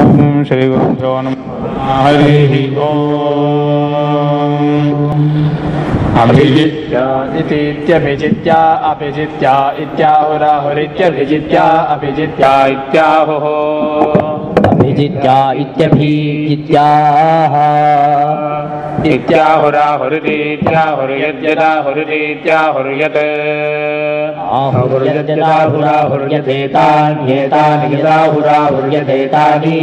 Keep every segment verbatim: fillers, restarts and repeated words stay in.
ओम श्री गुरुभ्यो नमः। हरिः ओम। अभिजित्या इतीत्यभिजित्या अभिजित्या इत्याहुराहुरित्यभिजित्या अभिजित्या इत्याहुः अभिजित्या इत्यभिजित्याः इत्याहुराहुरितीत्याहुर्यद्यदाहुरितीत्याहुर्यत् आहुर्यद्यदाहुराहुर्यतेतान्येतानि यदाहुराहुर्यतेतानि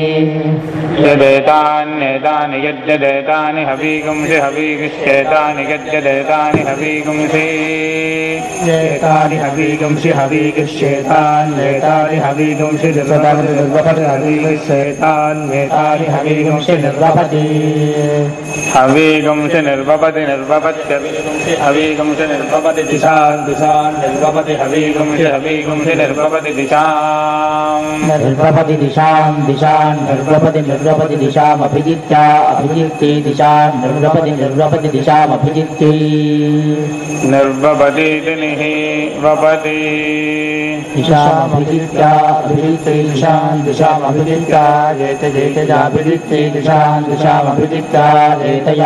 यदेतान्येतानि यद्यदेतानि हवीगुंसि हवीगिष्येतानि यद्यदेतानि हवीगुंसि एतानि हवीगुंसि हवीगिष्येतान्येतानि हवीगुंसि निर्वपति हवीगिष्येतान्येतानि हवीगुंसि निर्वपति हवीगुंसि निर्वपति निर्वपत्यवीगुंसि हवीगुंसि निर्वपति दिशान् दिशान् निर्वपति हवीगुंसि हवीगुंसि निर्वपति दिशाम् निर्वपति दिशान् दिशान् निर्वपति निर्वपति दिशामभिजित्या अभिजित्ये दिशान् निर्वपति निर्वपति दिशामभिजित्ये निर्वपतीति निवपति दिशामभिजित्या अभिजित्ये दिशान् दिशामभिजित्या जेत जेतजाभिजित्ये दिशान् दिशामभिजित्या जेतया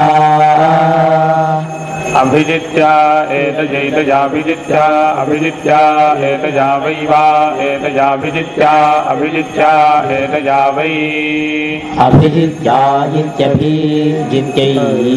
अभिजित्या एतजैतजाभिजित्या अभिजित्या एतजावैवा एतजाभिजित्या अभिजित्या एतजावै अभिजित्या इत्यभिजित्यै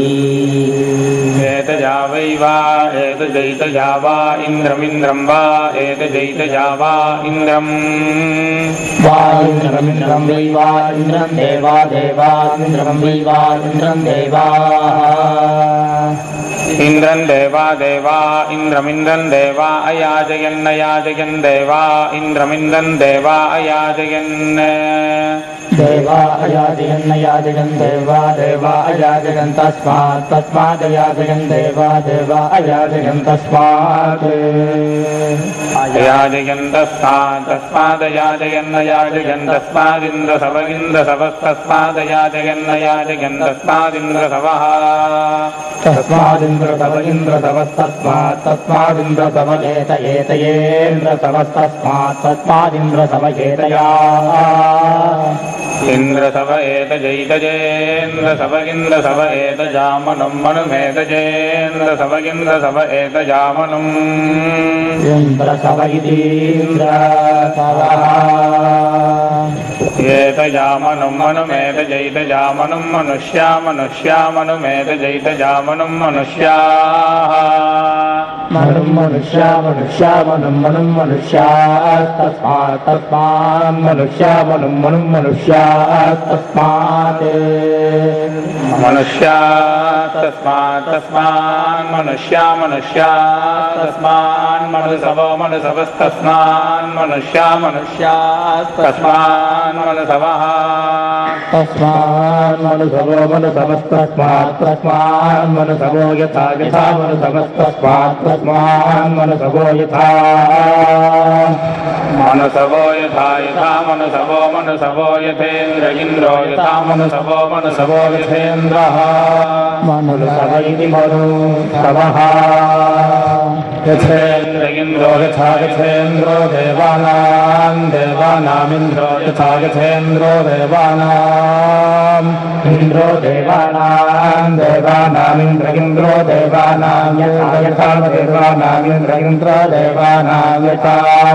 एतजावैवा एतजैतजावा इन्द्रमिन्द्रं वा एतजैतजावा इन्द्रम् वा इन्द्रमिन्द्रं वै वा इन्द्रं देवा देवा इन्द्रं वै वा इन्द्रं देवाः इन्द्रं देवा देवा इन्द्रमिन्द्रं देवा अयाजयन् अयाजयन् देवा इन्द्रमिन्द्रं देवा अयाजयन् देवा अयाजयन् अयाजयन् देवा देवा अयाजयन् तस्मात् तस्मादयाजयन् देवा देवा अयाजयन् तस्मात् अयाजयन् तस्मात् तस्मादयाजयन् अयाजयन् तस्मादिन्द्रसवगिन्द्रसवस्तस्मादयाजयन् अयाजयन् तस्मादिन्द्रसवः तस्मादिन्द्रसव इन्द्रसवस्तस्मात् तस्मादिन्द्रसव एत एतयेन्द्रसवस्तस्मात् तस्मादिन्द्रसव एतया इन्द्रसव एतजैतजेन्द्रसव इन्द्रसव एतजामनुं मनुमेतजेन्द्रसव इन्द्रसव एतजामनुम् इन्द्रसव इतीन्द्रसवः एतजामनुं मनुमेतजैतजामनुं मनुष्या मनुष्या मनुमेतजैतजामनुं मनुष्याः मनुं मनुष्या मनुष्या मनुं मनुं मनुष्यात् तस्मात् तस्मान् मनुष्या मनुं मनुं मनुष्यात् तस्मात् मनुष्या तस्मात् तस्मान् मनुष्या मनुष्यात् तस्मान् मनुसवो मनुसवस्तस्मान् मनुष्या मनुष्यात् तस्मान् मनुसवः तस्मान् मनुसवो मनुसवस्तस्मात् तस्मान् मनुसवो यथा यथा मनुसवस्तस्मात् तस्मान् मनुसवो यथा मनुसवो यथा यथा मनुसवो मनुसवो यथेन्द्र इन्द्रो यथा मनुसवो मनुसवो यथेन्द्रः मनुसव इति मनुसवः यथेन्द्र इन्द्रो यथा यथेन्द्रो देवानां देवानामिन्द्रो यथा यथेन्द्रो देवानाम् इन्द्रो देवानां देवानामिन्द्र इन्द्रो देवानां यथा यथा देवानामिन्द्र इन्द्र देवानां यथा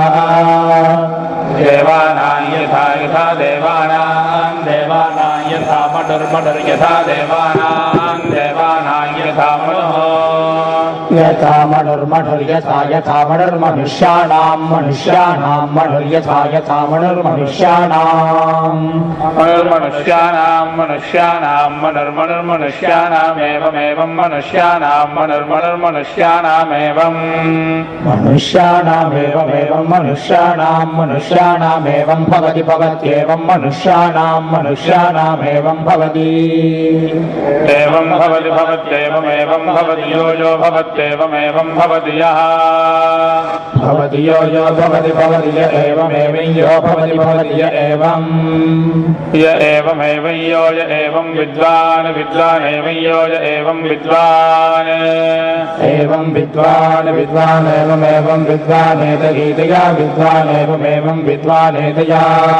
देवानां यथा यथा देवानां देवानां यथा मडुर्मडुर् यथा देवानां देवानां यथा मनुः यथा मनुर्मनुर्यथा यथा मनुर्मनुष्याणां मनुष्याणां मनुर्यथा यथा मनुर्मनुष्याणां मनुर्मनुष्याणां मनुष्याणां मनुर्मनुर्मनुष्याणामेवमेवं मनुष्याणां मनुर्मनुर्मनुष्याणामेवं मनुष्याणामेवमेवं मनुष्याणां मनुष्याणामेवं भवति भवत्येवं मनुष्याणां मनुष्याणामेवं भवति एवं भवति भवत्येवमेवं भवति यो यो भवत्येवं एवमेवं भवति यः भवति यो यो भवति भवति य एवमेवं यो भवति भवति य एवं य एवमेवं यो य एवं विद्वान् विद्वान् एवं यो य एवं विद्वान् एवं विद्वान् विद्वान् एवमेवं विद्वान् एतगीतया विद्वान् एवमेवं विद्वान् एतया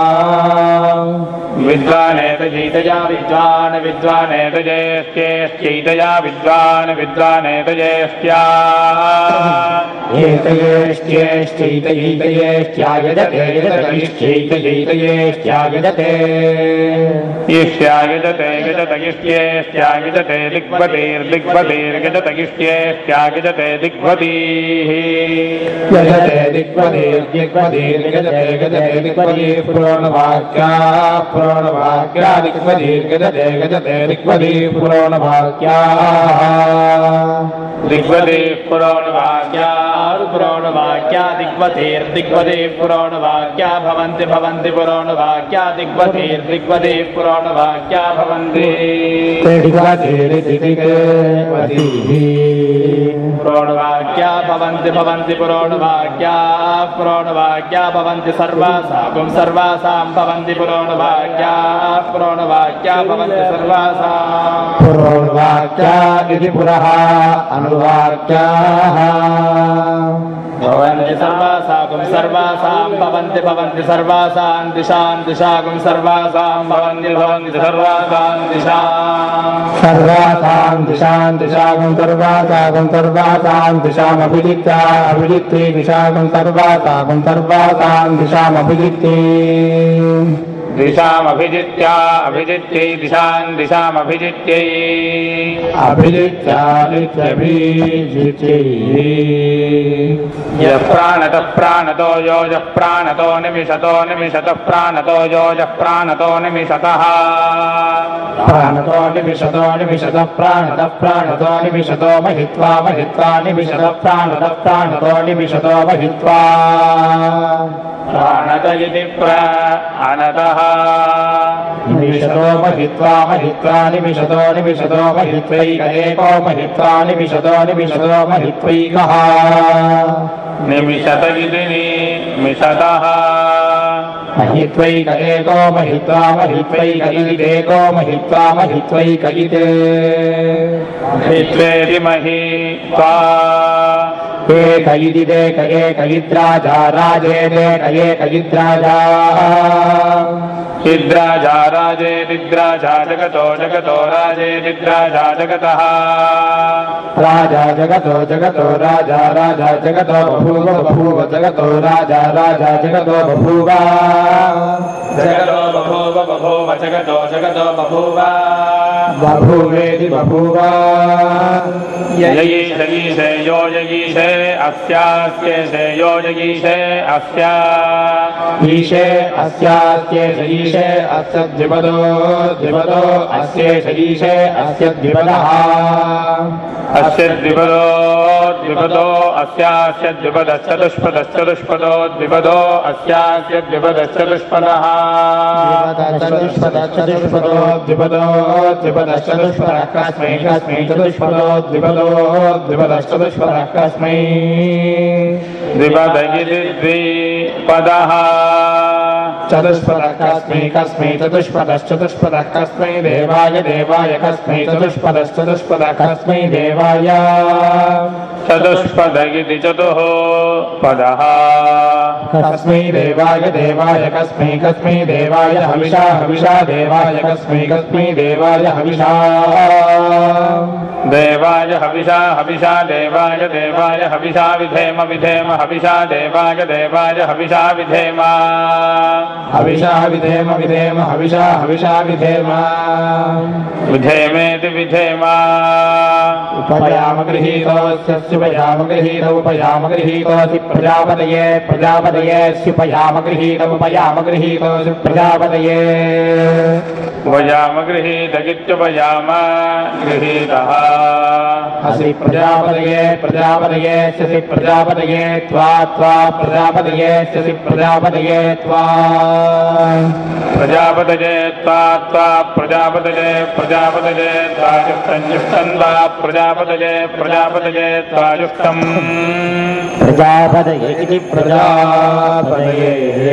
विद्वान् एतगीतया विद्वान् विद्वान् एतजेष्ट्येष्ट्यैतया विद्वान् विद्वान् एतजेष्ट्या एतयेष्ट्येष्ट्यैतयैतयेष्ट्यायजते यजतयिष्ठ्यैतयैतयेष्ट्यायजते ईष्ट्यायजते यजतयिष्ठ्येष्ट्यायजते दिग्वतीर्दिग्वतीर्यजतयिष्ठ्येष्ट्यायजते दिग्वतीः यजते दिग्वतीर्दिग्वतीर्यजते गजते दिग्वतीः पुराणवाक्या पुराणवाक्या दिग्वतीर्गजते गजते दिग्वतीः पुराणवाक्याः दिग्वतीः पुराणवाक्या पुराणवाक्या दिग्वतीर्दिग्वतीः पुराणवाक्या भवन्ति भवन्ति पुराणवाक्या दिग्वतीर्दिग्वतीः पुराणवाक्या भवन्ति पुराणवाक्या भवन्ति भवन्ति पुराणवाक्या पुराणवाक्या भवन्ति सर्वासां सर्वासां भवन्ति पुराणवाक्या पुराणवाक्या भवन्ति सर्वासां पुराणवाक्या इति पुरः अनुवाक्याः भवन्ति सर्वासां सर्वासां भवन्ति भवन्ति सर्वासां दिशां दिशां सर्वासां भवन्ति भवन्ति सर्वासां दिशां सर्वासां दिशां दिशां सर्वासां सर्वासां दिशामभिजित्या अभिजित्ते दिशां सर्वासां सर्वासां दिशामभिजित्ते दिशामभिजित्या अभिजित्यै दिशां दिशामभिजित्यै अभिजित्या इत्यभिजित्यै यः प्राणतः प्राणतो यो यः प्राणतो निमिषतो निमिषतः प्राणतो यो यः प्राणतो निमिषतः प्राणतो निमिषतो निमिषतः प्राणतः प्राणतो निमिषतो महित्वा महित्वा निमिषतः प्राणतः प्राणतो निमिषतो महित्वा प्राणत इति प्राणतः निमिषतो महित्वा महित्वा निमिषतो निमिषतो महित्वैक एको महित्वा निमिषतो निमिषतो महित्वैकः निमिषत इति निमिषतः महित्वैक एको महित्वा महित्वैक इदेको महित्वा महित्वैक इते महित्वेति महित्वा एक इदिदेक एक इद्राजा राजेदेक एक इद्राजा इद्राजा राजेदिद्राजा जगतो जगतो राजेदिद्राजा जगतः राजा जगतो जगतो राजा राजा जगतो बभूव बभूव जगतो राजा राजा जगतो बभूव जगतो बभूव बभूव जगतो जगतो बभूव बभूवेति बभूव ययीशयीशे यो ययीशे अस्यास्येशे यो ययीशे अस्या ईशे अस्यास्येष ईशे अस्य द्विपदो द्विपदो अस्येष ईशे अस्य द्विपदः अस्य द्विपदो द्विपदो अस्यास्य द्विपदश्चतुष्पदश्चतुष्पदो द्विपदो अस्यास्य द्विपदश्चतुष्पदः चतुष्पदो द्विपदो द्विपदश्चतुष्पदः कस्मै कस्मै चतुष्पदो द्विपदो द्विपदश्चतुष्पदः कस्मै द्विपद इति द्विपदः चतुष्पदः कस्मै कस्मै चतुष्पदश्चतुष्पदः कस्मै देवाय देवाय कस्मै चतुष्पदश्चतुष्पदः कस्मै देवाय चतुष्पद इति चतुः पदः कस्मै देवाय देवाय कस्मै कस्मै देवाय हविषा हविषा देवाय कस्मै कस्मै देवाय हविषा देवाय हविषा हविषा देवाय देवाय हविषा विधेम विधेम हविषा देवाय देवाय हविषा विधेम हविषा विधेम विधेम हविषा हविषा विधेम विधेमेति विधेम उपयाम गृहीतोऽस्य उपयाम गृहीत उपयाम गृहीतोऽसि प्रजापतये प्रजापतये प्रजापतये स्युपयाम गृहीतमुपयाम गृहीतो प्रजापतये उपयाम गृहीतगित्युपयाम गृहीतः असि प्रजापतये प्रजापतये ससि प्रजापतये त्वा त्वा प्रजापतये ससि प्रजापतये त्वा प्रजापतये त्वा त्वा प्रजापतये प्रजापतये त्वाजुष्टं वा प्रजापतये प्रजापतये त्वाजुष्टम् प्रजापतये इति प्रजापतये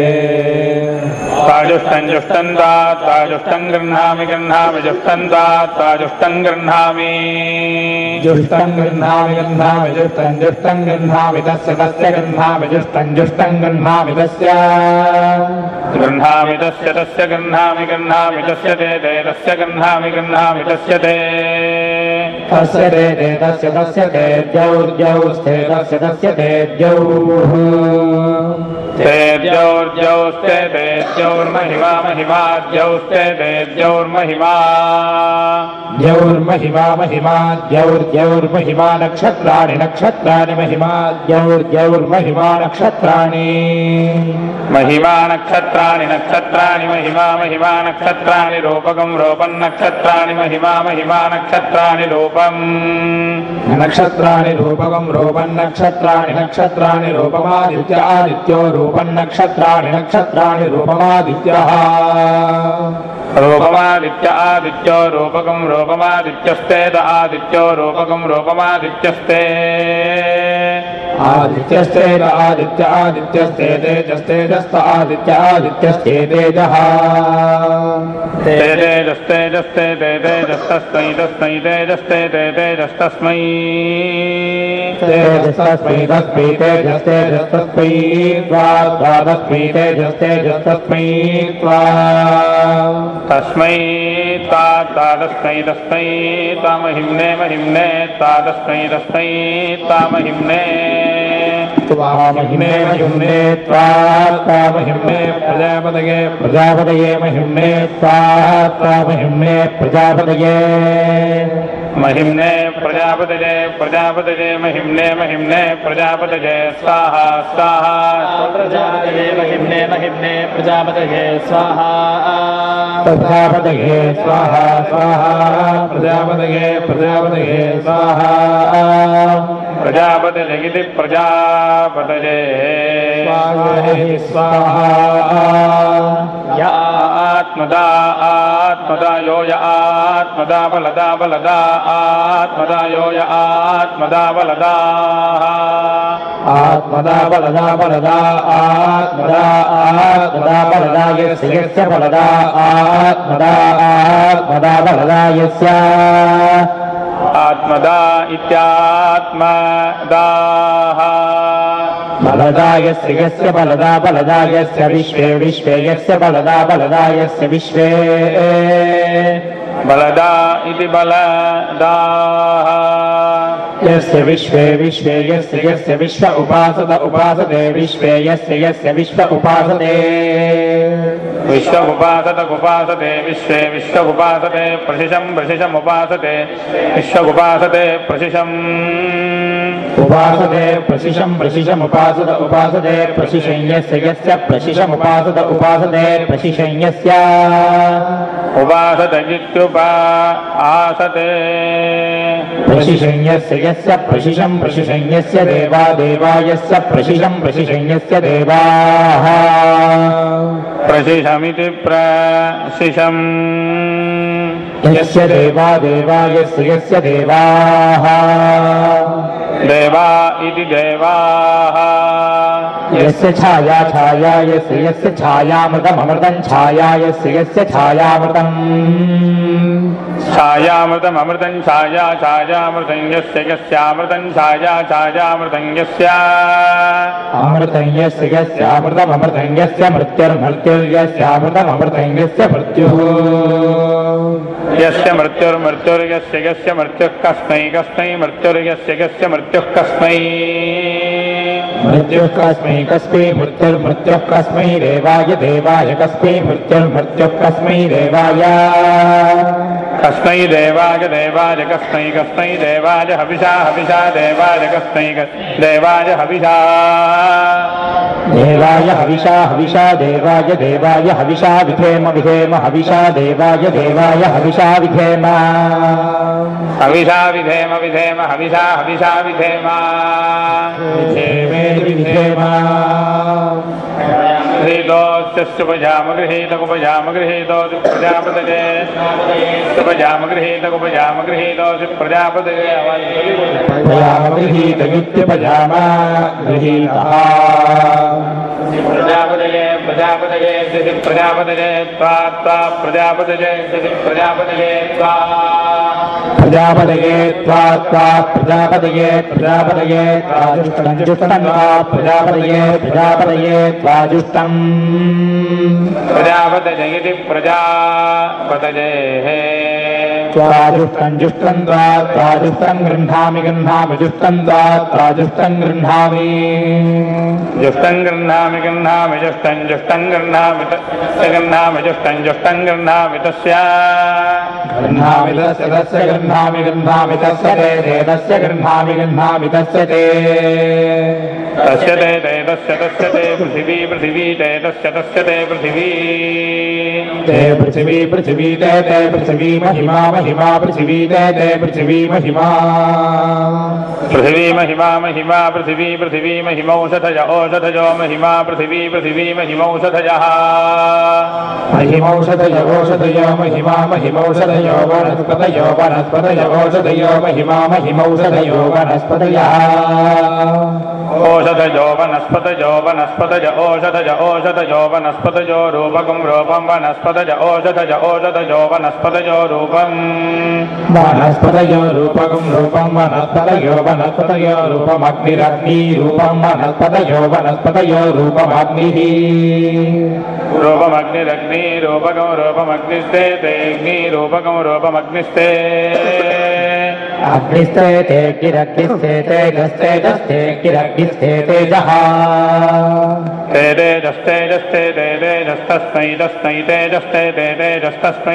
ताजुष्टं जुष्टं वा ताजुष्टं गृह्णामि गृह्णामि जुष्टं वा ताजुष्टं गृह्णामि जुष्टं गृह्णामि गृह्णामि जुष्टं जुष्टं गृह्णामि तस्य तस्य गृह्णामि जुष्टं जुष्टं गृह्णामि तस्य गृह्णामि तस्य तस्य गृह्णामि गृह्णामि तस्य ते ते तस्य गृह्णामि गृह्णामि तस्य ते तस्य ते ते तस्य तस्य ते द्यौर्द्यौस्ते तस्य तस्य ते द्यौः ते द्यौर्द्यौस्ते ते द्यौर्महिमा महिमा द्यौस्ते ते द्यौर्महिमा द्यौर्महिमा महिमा द्यौर्द्यौर्महिमा नक्षत्राणि नक्षत्राणि महिमा द्यौर्द्यौर्महिमा नक्षत्राणि महिमा नक्षत्राणि नक्षत्राणि महिमा महिमा नक्षत्राणि रूपकं रूपं नक्षत्राणि महिमा महिमा नक्षत्राणि रूपम् नक्षत्राणि रूपकं रूपं नक्षत्राणि नक्षत्राणि रूपमादित्य आदित्यो रूपं नक्षत्राणि नक्षत्राणि रूपमादित्यः रूपमादित्य आदित्यो रूपकं रूपमादित्यस्तेद आदित्यो रूपकं रूपमादित्यस्ते आदित्यस्तेद आदित्य आदित्यस्ते तेजस्तेजस्त आदित्य आदित्यस्ते तेजः ते तेजस्तेजस्ते ते तेजस्तस्मै तस्मै तेजस्ते ते तेजस्तस्मै तेजस्तस्मै तस्मै तेजस्तेजस्तस्मै त्वा त्वा तस्मै तेजस्तेजस्तस्मै त्वा तस्मै ता ता तस्मै तस्मै तामहिम्ने महिम्ने ता तस्मै तस्मै तामहिम्ने त्वामहिम्ने महिम्ने त्वा त्वामहिम्ने प्रजापतये प्रजापतये महिम्ने त्वा त्वामहिम्ने प्रजापतये महिम्ने प्रजापतये प्रजापतये महिम्ने महिम्ने प्रजापतये स्वाहा स्वाहा प्रजापतये महिम्ने महिम्ने प्रजापतये स्वाहा प्रजापतये स्वाहा स्वाहा प्रजापतये प्रजापतये स्वाहा प्रजापतये इति प्रजापतये स्वाहा या आत्मदा आत्मदा यो य आत्मदा बलदा बलदा आत्मदा यो य आत्मदा बलदा आत्मदा बलदा बलदा आत्मदा आत्मदा बलदा यस्य यस्य बलदा आत्मदा आत्मदा बलदा यस्य आत्मदा इत्यात्मदाः बलदा यस्य यस्य बलदा बलदा यस्य विश्वे विश्वे यस्य बलदा बलदा यस्य विश्वे बलदा इति बलदाः यस्य विश्वे विश्वे यस्य यस्य विश्व उपासत उपासते विश्वे यस्य यस्य विश्व उपासते विश्व उपासत उपासते विश्वे विश्व उपासते प्रशिशं प्रशिशम् उपासते विश्व उपासते प्रशिशम् उपासते प्रशिशं प्रशिशम् उपासत उपासते प्रशिशं यस्य यस्य प्रशिशम् उपासत उपासते प्रशिशं यस्य उपासत इत्युपासते प्रशिशं यस्य यस्य प्रशिशं प्रशिशं यस्य देवा देवा यस्य प्रशिशं प्रशिशं यस्य देवाः प्रशिशमिति प्रशिशम् यस्य देवा देवा यस्य यस्य देवाः देवा इति देवाः यस्य छाया छाया यस्य यस्य छायामृतममृतं छाया यस्य यस्य छायामृतम् छायामृतम् अमृतं छाया छायामृतं यस्य यस्यामृतं छाया छायामृतं यस्य अमृतं यस्य यस्यामृतममृतं यस्य मृत्युर्मृत्युर्यस्यामृतममृतं यस्य मृत्युः यस्य मृत्युर्मृत्युर्यस्य यस्य मृत्युः कस्मै कस्मै मृत्युर्यस्य यस्य मृत्युः कस्मै मृत्युः कस्मै कस्मै मृत्युर्मृत्युः कस्मै देवाय देवाय कस्मै मृत्युर्मृत्युः कस्मै देवाय कस्मै देवाय देवाय कस्मै कस्मै देवाय हविषा हविषा देवाय कस्मै देवाय हविषा देवाय हविषा हविषा देवाय देवाय हविषा विधेम विधेम हविषा देवाय देवाय हविषा विधेम हविषा विधेम विधेम हविषा हविषा विधेम विधेम गृहीतोऽस्युपजाम गृहीतकुपजाम गृहीतोऽसि प्रजापतये उपजाम गृहीतकुपजाम गृहीतोऽसि प्रजापतये उपजाम गृहीतयुक्त्यपजाम गृहीतः प्रजापतये प्रजापतये दिशि प्रजापतये त्वा त्वा प्रजापतये दिशि प्रजापतये त्वा प्रजापतये त्वा त्वा प्रजापतये प्रजापतये त्वाजुष्टं जुष्टं वा प्रजापतये प्रजापतये त्वाजुष्टं प्रजापतये इति प्रजापतये त्वाजुष्टं जुष्टं त्वा त्वाजुष्टं गृह्णामि गृह्णामि जुष्टं त्वा त्वाजुष्टं गृह्णामि जुष्टं गृह्णामि गृह्णामि जुष्टं जुष्टं गृह्णामि तस्य गृह्णामि जुष्टं जुष्टं गृह्णामि तस्य गृह्णामि तस्य तस्य गृह्णामि गृह्णामि तस्य ते ते तस्य गृह्णामि गृह्णामि तस्य ते तस्य ते ते तस्य तस्य ते पृथिवी पृथिवी ते तस्य तस्य ते पृथिवी ते पृथिवी पृथिवी ते ते पृथिवी महिमा महिमा पृथिवी ते ते पृथिवी महिमा पृथिवी महिमा महिमा पृथिवी पृथिवी महिमौषधय औषधयो महिमा पृथिवी पृथिवी महिमौषधयः महिमौषधय औषधयो महिमा महिमौषधयो वनस्पतयो वनस्पतयो औषधयो महिमा महिमौषधयो वनस्पतयः ओषधयो वनस्पतयो वनस्पतय ओषधय ओषधयो वनस्पतयो रूपकं रूपं वनस्पतय ओषधय ओषधयो वनस्पतयो रूपम् वनस्पतयो रूपकं रूपं वनस्पतयो वनस्पतयो रूपमग्निरग्नि रूपं वनस्पतयो वनस्पतयो रूपमग्निः रूपमग्निरग्नि रूपकं रूपमग्निस्ते तेऽग्नि रूपकं रूपमग्निस्ते अग्निस्ते ते गिरग्निस्ते तेजस्ते जस्ते गिरग्निस्ते तेजः ते तेजस्तेजस्ते ते तेजस्तस्मै तस्मै तेजस्ते ते तेजस्तस्मै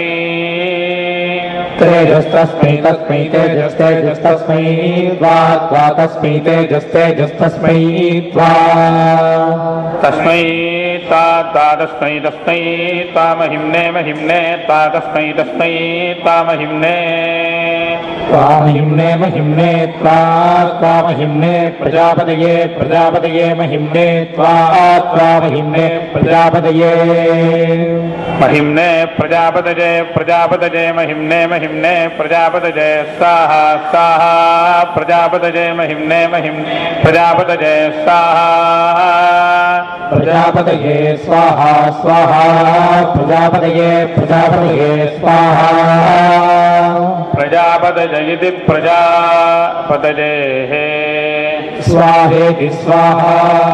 तेजस्तस्मै तस्मै तेजस्तेजस्तस्मै त्वा त्वा तस्मै तेजस्तेजस्तस्मै त्वा तस्मै ता ता तस्मै तस्मै तामहिम्ने महिम्ने ता तस्मै तस्मै तामहिम्ने त्वामहिम्ने महिम्ने त्वा त्वामहिम्ने प्रजापतये प्रजापतये महिम्ने त्वा त्वामहिम्ने प्रजापतये महिम्ने प्रजापतये प्रजापतये महिम्ने महिम्ने प्रजापतये स्वाहा स्वाहा प्रजापतये महिम्ने महिम्ने प्रजापतये स्वाहा प्रजापतये स्वाहा स्वाहा प्रजापतये प्रजापतये स्वाहा प्रजापतये इति प्रजापतये स्वाहेति स्वाहा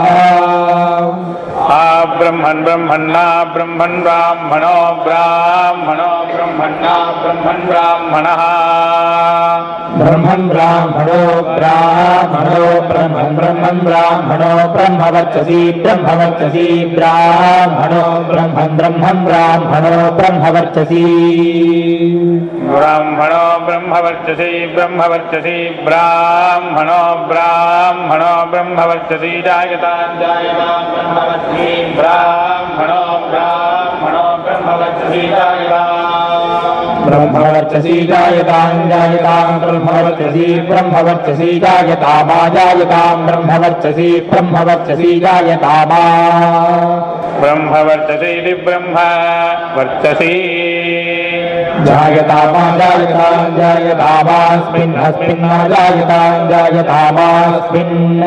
आ ब्रह्मन् ब्रह्मन्ना ब्रह्मन् ब्राह्मणो ब्राह्मणो ब्रह्मन्ना ब्रह्मन् ब्राह्मणः ब्रह्मन् ब्राह्मणो ब्राह्मणो ब्रह्मन् ब्रह्मन् ब्राह्मणो ब्रह्मवर्चसी ब्रह्मवर्चसी ब्राह्मणो ब्रह्मन् ब्रह्मन् ब्राह्मणो ब्रह्मवर्चसी ब्राह्मणो ब्रह्मवर्चसी ब्रह्मवर्चसी ब्राह्मणो ब्राह्मणो ब्रह्मवर्चसी जायतां जायतां ब्रह्मवर्चसी ब्राह्मणो ब्राह्मणो ब्रह्मवर्चसी जायतां ब्रह्मवर्चसी जायतां जायतां ब्रह्मवर्चसी ब्रह्मवर्चसी जायतामा जायतां ब्रह्मवर्चसी ब्रह्मवर्चसी जायतामा ब्रह्मवर्चसी ब्रह्म वर्चसी जायतामा जायतां जायतामास्मिन् अस्मिन् जायतां जायतामास्मिन्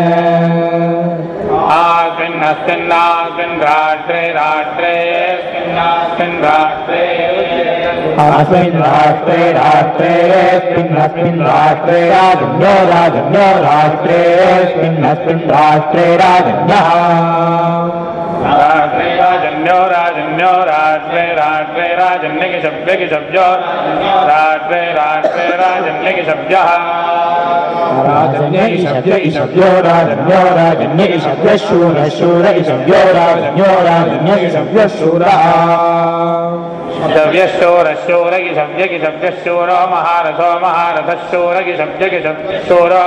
आस्मिन् अस्मिन् राष्ट्रे राष्ट्रे अस्मिन् राष्ट्रे अस्मिन् राष्ट्रे राष्ट्रे अस्मिन् अस्मिन् राष्ट्रे राजन्यो राजन्यो राष्ट्रे अस्मिन् अस्मिन् राष्ट्रे राजन्यः राष्ट्रे राजन्यो राजन्यो राष्ट्रे राष्ट्रे राजन्य के शब्द के शब्दो राष्ट्रे राष्ट्रे राजन्य के शब्दः राजन्य शब्द शब्दो राजन्यो राजन्य शब्द शूर शूर शब्दो राजन्यो राजन्य शब्द शूरः शव्यशूरशूरगिशव्यगिशव्यशूरो महारथो महारथशूरगिशव्यगिशव्यशूरो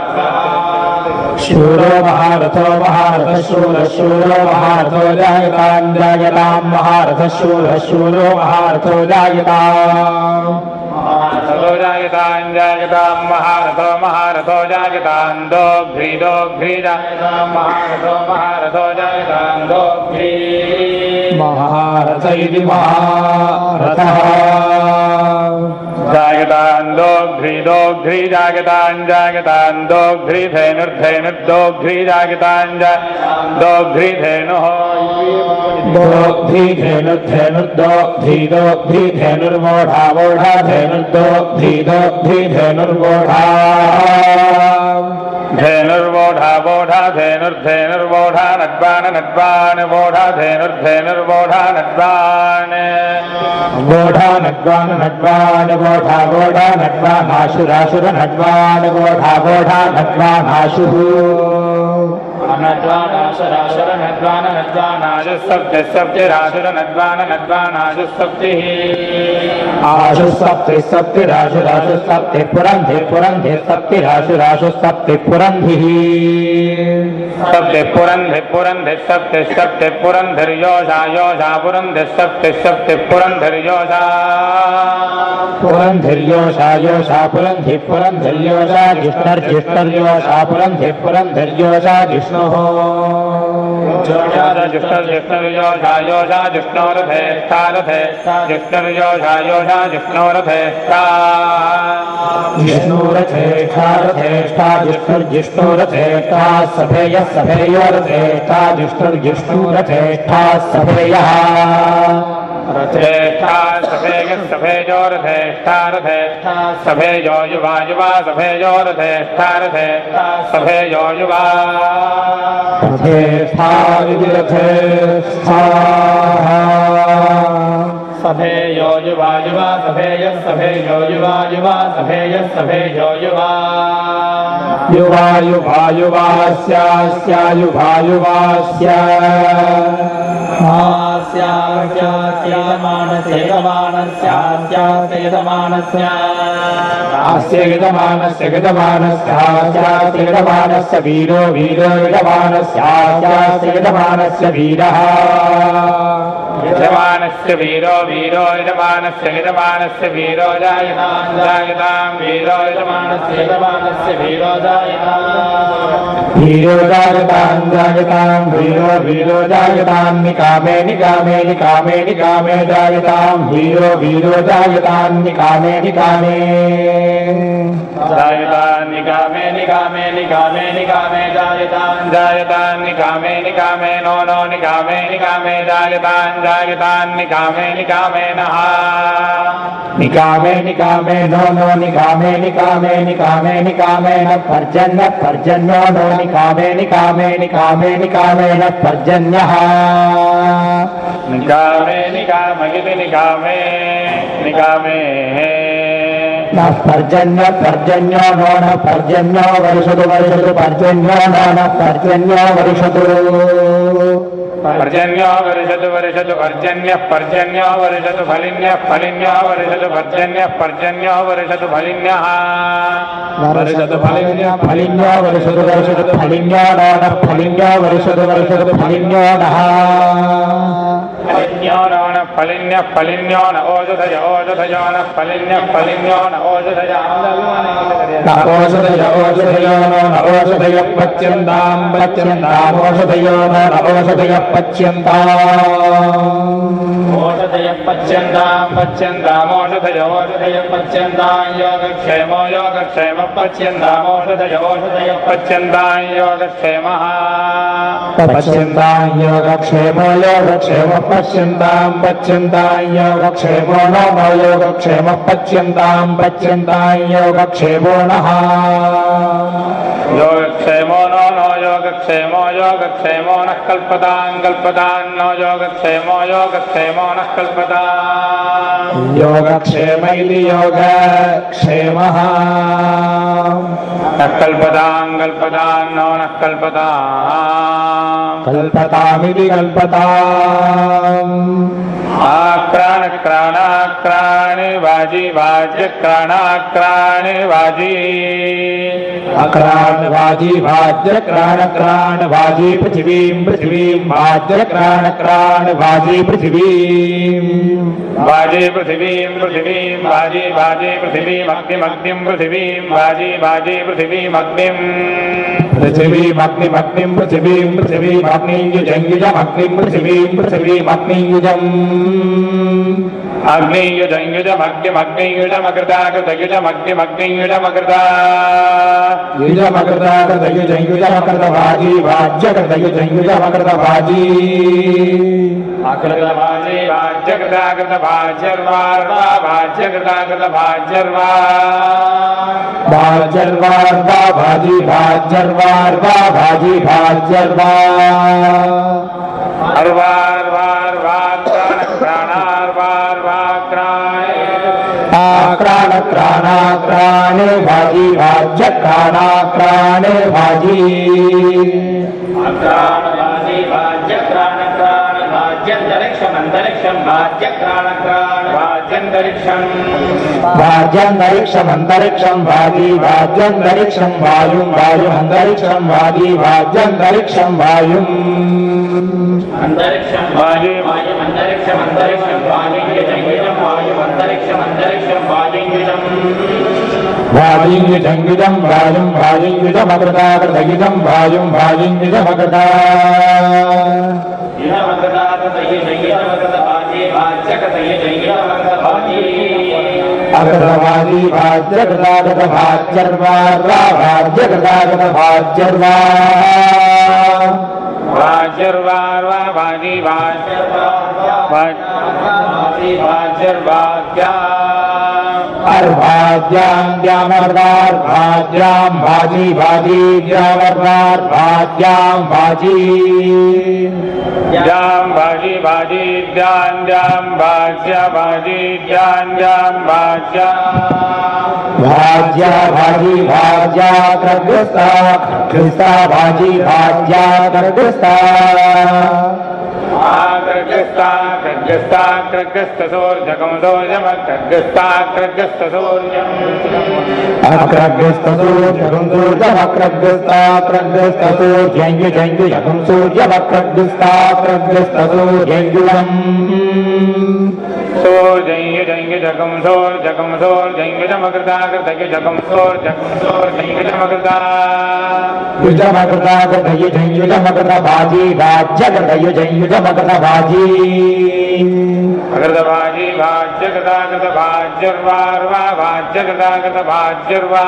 शूरो महारथो महारथशूरशूरो महारथो जायतां जायतां महारथशूरशूरो महारथो जायताम् महारथो जायतां जायतां महारथो महारथो जायतां दोघ्री दोघ्री जायतां महारथो महारथो जायतां दोघ्री महारथ इति महारथः जायतां दोघ्री दोघ्री जायतां जायतां दोघ्री धेनुर्धेनुर्दोघ्री जायतां दोघ्री धेनुः दोग्धी धेनुर्धेनुर्दोग्धी दोग्धी धेनुर्मोढा मोढा धेनुर्दोग्धी दोग्धी धेनुर्मोढा धेनुर्वोढा वोढा धेनुर्धेनुर्वोढा नड्वान नड्वान वोढा धेनुर्धेनुर्वोढा नड्वान वोढा नड्वान नड्वान वोढा वोढा नड्वानाशुराशुर नड्वान वोढा वोढा नड्वानाशुः नड्वानाशुराशुर नड्वान नड्वानाशुसप्ति सप्तिराशुर नड्वान नड्वानाशुसप्तिः आशुसप्ति सप्तिराशुराशुसप्ति पुरन्धि पुरन्धि सप्तिराशुराशुसप्ति पुरन्धिः सप्ति पुरन्धि पुरन्धि सप्ति सप्ति पुरन्धिर्योषा योषा पुरन्धि सप्ति सप्ति पुरन्धिर्योषा पुरन्धिर्योषा योषा पुरन्धि पुरन्धिर्योषा जिष्णर्जिष्णर्योषा पुरन्धि पुरन्धिर्योषा जिष्णुः जिष्णुर्योषा योषा जिष्णोरथेष्ठा रथेष्ठा जिष्णुर्योषा योषा जिष्णोरथेष्ठा जिष्णुरथेष्ठा रथेष्ठा जिष्णुर्जिष्णुरथेष्ठा सभेयः सभेयोरथेष्ठा जिष्णुर्जिष्णुरथेष्ठा सभेयः रथेष्ठा सभेयः सभेयोरथेष्ठा रथेष्ठा सभेयो युवा युवा सभेयोरथेष्ठा रथेष्ठा सभेयो युवा रथेष्ठा इति रथेष्ठा सभेयो युवा युवा सभेयः सभेयो युवा युवा सभेयः सभेयो युवा युवा युवा युवास्यास्या युवा युवास्य आस्य गतमानस्य गतमानस्यास्यास्य गतमानस्य वीरो वीरो गतमानस्यास्यास्य गतमानस्य वीरः यजमानस्य वीरो वीरो यजमानस्य यजमानस्य वीरो जायतां जायतां वीरो यजमानस्य यजमानस्य वीरो जायतां वीरो जायतां जायतां वीरो वीरो जायतां निकामे निकामे निकामे निकामे जायतां वीरो वीरो जायतां निकामे निकामे जायतां निकामे निकामे निकामे निकामे जायतां जायतां निकामे निकामे नो नो निकामे निकामे जायतां जायतां निकामे निकामे नः निकामे निकामे नो नो निकामे निकामे निकामे निकामे न पर्जन्य पर्जन्यो नो निकामे निकामे निकामे निकामे न पर्जन्यः निकामे निकामयिति निकामे निकामे न पर्जन्य पर्जन्यो नो न पर्जन्यो वर्षतु वर्षतु पर्जन्यो नो न पर्जन्यो वर्षतु पर्जन्यो वर्षतु वर्षतु पर्जन्यः पर्जन्यो वर्षतु फलिन्यः फलिन्यो वर्षतु पर्जन्यः पर्जन्यो वर्षतु फलिन्यः वर्षतु फलिन्यो फलिन्यो वर्षतु वर्षतु फलिन्यो नो न फलिन्यो वर्षतु वर्षतु फलिन्यो नः फलिन्यो नो न फलिन्यः फलिन्यो न ओषधय ओषधयो न फलिन्यः फलिन्यो न ओषधय न ओषधय ओषधयो नो न ओषधयः पच्यन्तां पच्यन्ताम् ओषधयो नो न ओषधयः पच्यन्ताम् ओषधयः पच्यन्तां पच्यन्ताम् ओषधय ओषधयः पच्यन्तां योगक्षेमो योगक्षेमः पच्यन्ताम् ओषधय ओषधयः पच्यन्तां योगक्षेमः पच्यन्तां योगक्षेमो योगक्षेमः पच्यन्तां पच्यन्तां योगक्षेमो नो नो योगक्षेमः पच्यन्तां पच्यन्तां योगक्षेमो नः योगक्षेमो नो नो योगक्षेमो योगक्षेमो नः कल्पतां कल्पतां नो योगक्षेमो योगक्षेमो नः कल्पतां योगक्षेम इति योगक्षेमः नः कल्पतां कल्पतां नो नः कल्पतां कल्पतामिति कल्पताम् आक्राणक्राणाक्राणे वाजी वाज्यक्राणाक्राणे वाजी अक्राण वाजी वाज्य क्राण क्राण वाजी पृथिवीं पृथिवीं वाज्य क्राण क्राण वाजी पृथिवीं वाजी पृथिवीं पृथिवीं वाजी वाजी पृथिवीम् अग्निमग्निं पृथिवीं वाजी वाजी पृथिवीम् अग्निम् पृथिवीमग्निमग्निं पृथिवीं पृथिवीमग्निं युजं युजमग्निं पृथिवीं पृथिवीमग्निं युजम् अग्नियुजंयुजमग्निमग्नियुजमकृताकृतयुजमग्निमग्नियुजमकृता युजमकृताकृतयुजंयुजमकृतवाजी वाज्यकृतयुजंयुजमकृतवाजी अकृतवाजी वाज्यकृताकृतभाज्यर्वा भाज्यकृताकृतभाज्यर्वा भाज्यर्वा भाजी भाज्यर्वा भाजी भाज्यर्वा आक्राणक्राणाक्राणे भाजी भाज्यक्राणाक्राणे भाजी भाजी भाज्यक्राणक्राण भाज्यन्तरिक्षमन्तरिक्षं भाज्यक्राणक्राण भाज्यन्तरिक्षं भाज्यन्तरिक्षमन्तरिक्षं भाजी भाज्यन्तरिक्षं वायुं वायुमन्तरिक्षं भाजी भाज्यन्तरिक्षं वायुम् अंतरिक्षं वायु वायुमन्तरिक्षं अंतरिक्षं वायुयुजं वायुमन्तरिक्षं अंतरिक्षं वायुयुजं वायुयुजं वायुं वायुयुजमकृताकृतयुजं वायुं वायुयुजमकृता अकृतवाजी भाज्यकृताकृतभाज्यर्वा भाज्यकृताकृतभाज्यर्वा भाज्यर्वा भाजी भाज्यर्वाज्या अर्भाज्यां द्यामर्वार्भाज्यां भाजी भाजी द्यामर्वार्भाज्यां भाजी द्यां भाजी भाजी द्यां द्यां भाज्या भाजी द्यां द्यां भाज्या भाज्या भाजी भाज्या कृग्स्ता कृग्स्ता भाजी भाज्या कृग्स्ता कृग्स्ता कृग्स्ता कृग्स्तसोर्जकंसोर्जमकृग्स्ता कृग्स्तसोर्जम् अक्रग्स्तसूर्जकंसूर्जमक्रग्स्ता कृग्स्तसूर्जंयुजंयुजकंसूर्जमक्रग्स्ता कृग्स्तसूर्जंयुजम् सोर्जंयुजंयुजकं सोर्जकं सोर्जंयुजमकृता कृतयुजकं सोर्जकं सोर्जंयुजमकृता युजमकृता कृतयुजंयुजमकृता भाजी भाज्यकृतयुजंयुजमकृता भाजी अकृतभाजी भाज्यकृता कृतभाज्यर्वा भाज्यकृता कृतभाज्यर्वा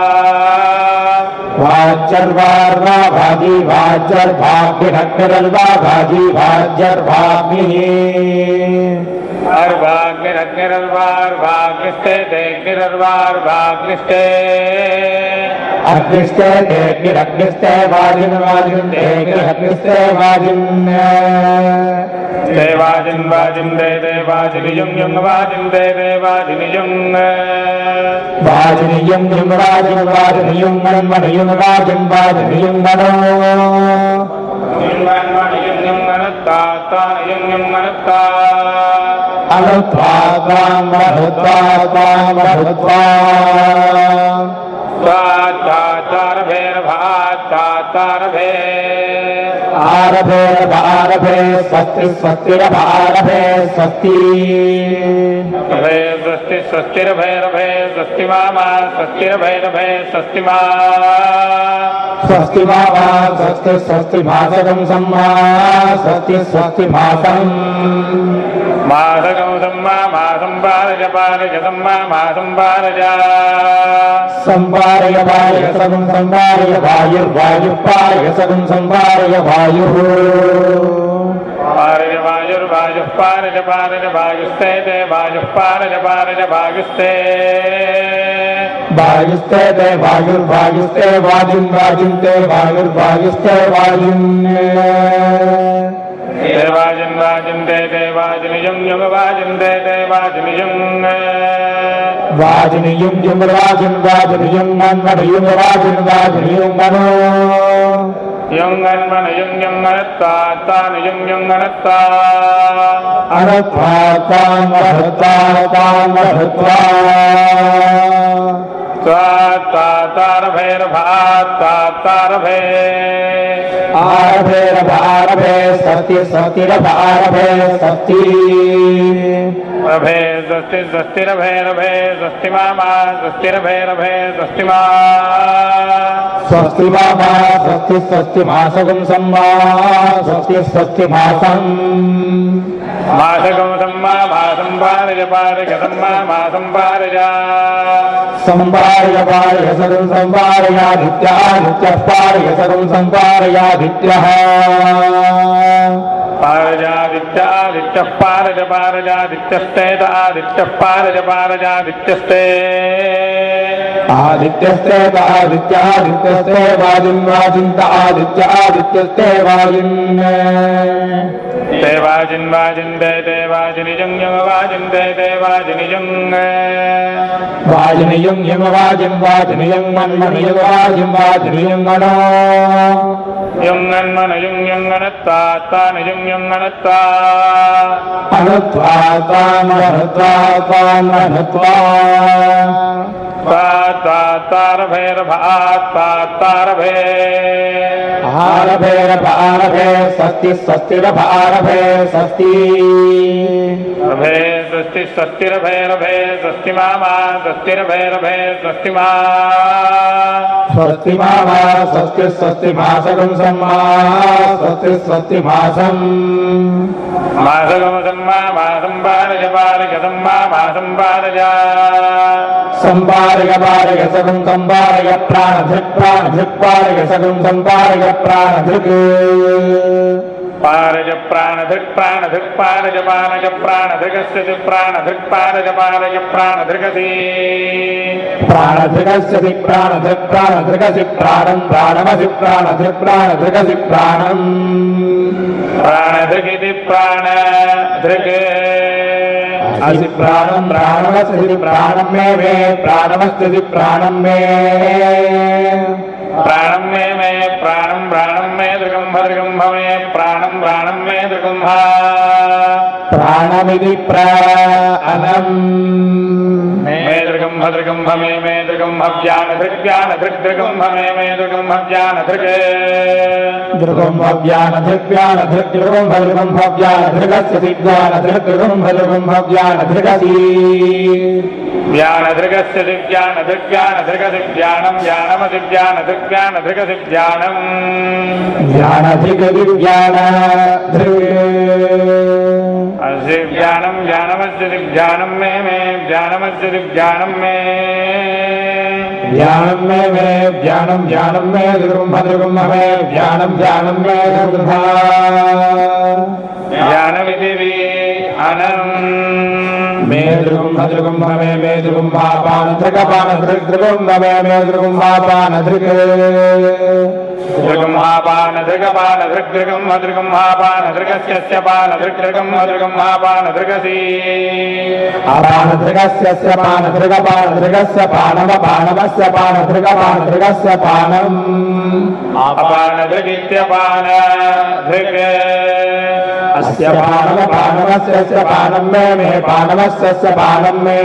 भाज्यर्वा भाजी भाज्यर्भाग्यरल्वा भाजी भाज्यर्भाग्निः अर्भाग्निरग्निरल्वार्भाग्निस्ते तेऽग्निरल्वार्भाग्निस्ते अग्निस्ते तेऽग्निरग्निस्ते वाजिन् तेऽग्निरग्निस्ते वाजिन् ते वाजिन् वाजिन् ते ते वाजिनियुं युं वाजिन् ते ते वाजिनियुं वाजिनियुं युं वाजिन् वाजिनियुं मन्मनियुं वाजिन् वाजिनियुं मनो अनुत्वा त्वां मधुत्वा त्वां मधुत्वा तारभे आरभे आरभे स्वस्ति स्वस्तिरभारभे स्वस्ति स्वस्ति स्वस्तिरभैरभे स्वस्ति मामा स्वस्तिरभैरभे स्वस्ति मा स्वस्ति मामा स्वस्ति स्वस्ति मासकं सम्मा स्वस्ति स्वस्ति मासं मासकं सम्मा मासं पारज पारज सम्मा मासं पारज संवारय वायु सगुं संवारय वायुर्वायुः पारय सगुं संवारय वायुः पारज वायुर्वायुः पारज पारज वायुस्ते ते वायुः पारज पारज वायुस्ते वायुस्ते ते वायुर्वायुस्ते वायुं वायुन्ते वायुर्वायुस्ते वायुन् देवाजिन् वाजिन्ते देवाजिनियुं युं वाजिन्ते देवाजिनियुं वाजिनियुं युं वाजिन् वाजिनियुं मन्मनियुं वाजिन् वाजिनियुं मनो Yungana yung yung anatta, tan yung yung anatta. Anatta tan mahutta tan mahutta. Tata tarabhe rabha tarabhe. Arabhe rabha arabhe sati sati rabha arabhe sati. Rabhe sasti sasti rabhe rabhe sasti mama sasti rabhe rabhe sasti ma. Swasti mama swasti swasti masagam samma swasti swasti masam. Masagam samma masam parija parija samma masam parija. Samparya parya sagam samparya ditya ditya parya sagam samparya ditya. Parajaditya aditya paraja parajadityaste aditya paraja parajadityaste. Adityaste aditya adityaste vajin vajinta aditya adityaste vajin. Devajin vajin de devajini jung jung vajin de devajini jung. Vajini jung jung vajin vajini jung man man jung vajin vajini jung mano. Yung an man yung yung anatta tan yung yung anatta. Anatta tan anatta tan anatta. Tata tarabhe rabha tarabhe. Arabhe rabha arabhe sasti sasti rabha arabhe sasti. Rabhe sasti sasti rabhe rabhe sasti mama sasti rabhe rabhe sasti ma. Swasti mama swasti swasti masagam samma swasti swasti masam. Masagam samma masam parija parija samma masam parija. Samparya parya sagam samparya prana dhrik prana dhrik parya sagam samparya prana dhrik. Parija prana dhrik prana dhrik parija parija prana dhrigasya prana dhrik parija parija prana dhrigasi. Prana dhrigasya prana dhrik prana dhrigasi pranam pranamasi prana dhrik prana dhrigasi pranam. Prana dhrigiti prana dhrig. Asi pranam pranamasti pranam me me pranamasti pranam me. Pranam me me pranam pranam me drigam bhadrigam bhame pranam pranam me drigam bha. Pranamidi pranam. Me drigam bhadrigam bhame me drigam bhavyana dhrigyana dhrig drigam bhame me drigam bhavyana dhrig. Drigam bhavyana dhrigyana dhrig drigam bhadrigam bhavyana dhrigasya vidyana dhrig drigam bhadrigam bhavyana dhrigasi. Vyana dhrigasya divyana dhrigyana dhrigasi vyanam vyanam divyana dhrigyana dhrigasi vyanam. Vyana dhrig vidyana dhrig. Asi vyanam vyanamस्य divyanam me me vyanamस्य divyanam me. Vyanam me me vyanam vyanam me drigam bhadrigam me vyanam vyanam me drigha. Vyanamiti vi anam. Me drigam bhadrigam me me drigam bhapana drigapana drig drigam me me drigam bhapana drig. Drigam bhapana drigapana drig drigam bhadrigam bhapana drigasya pana drig drigam bhadrigam bhapana drigasi. Apana drigasya pana drigapana drigasya panam apanamasya pana drigapana drigasya panam. Apana drigitya pana drig. Asya panam apanamasya panam me me panamasya panam me.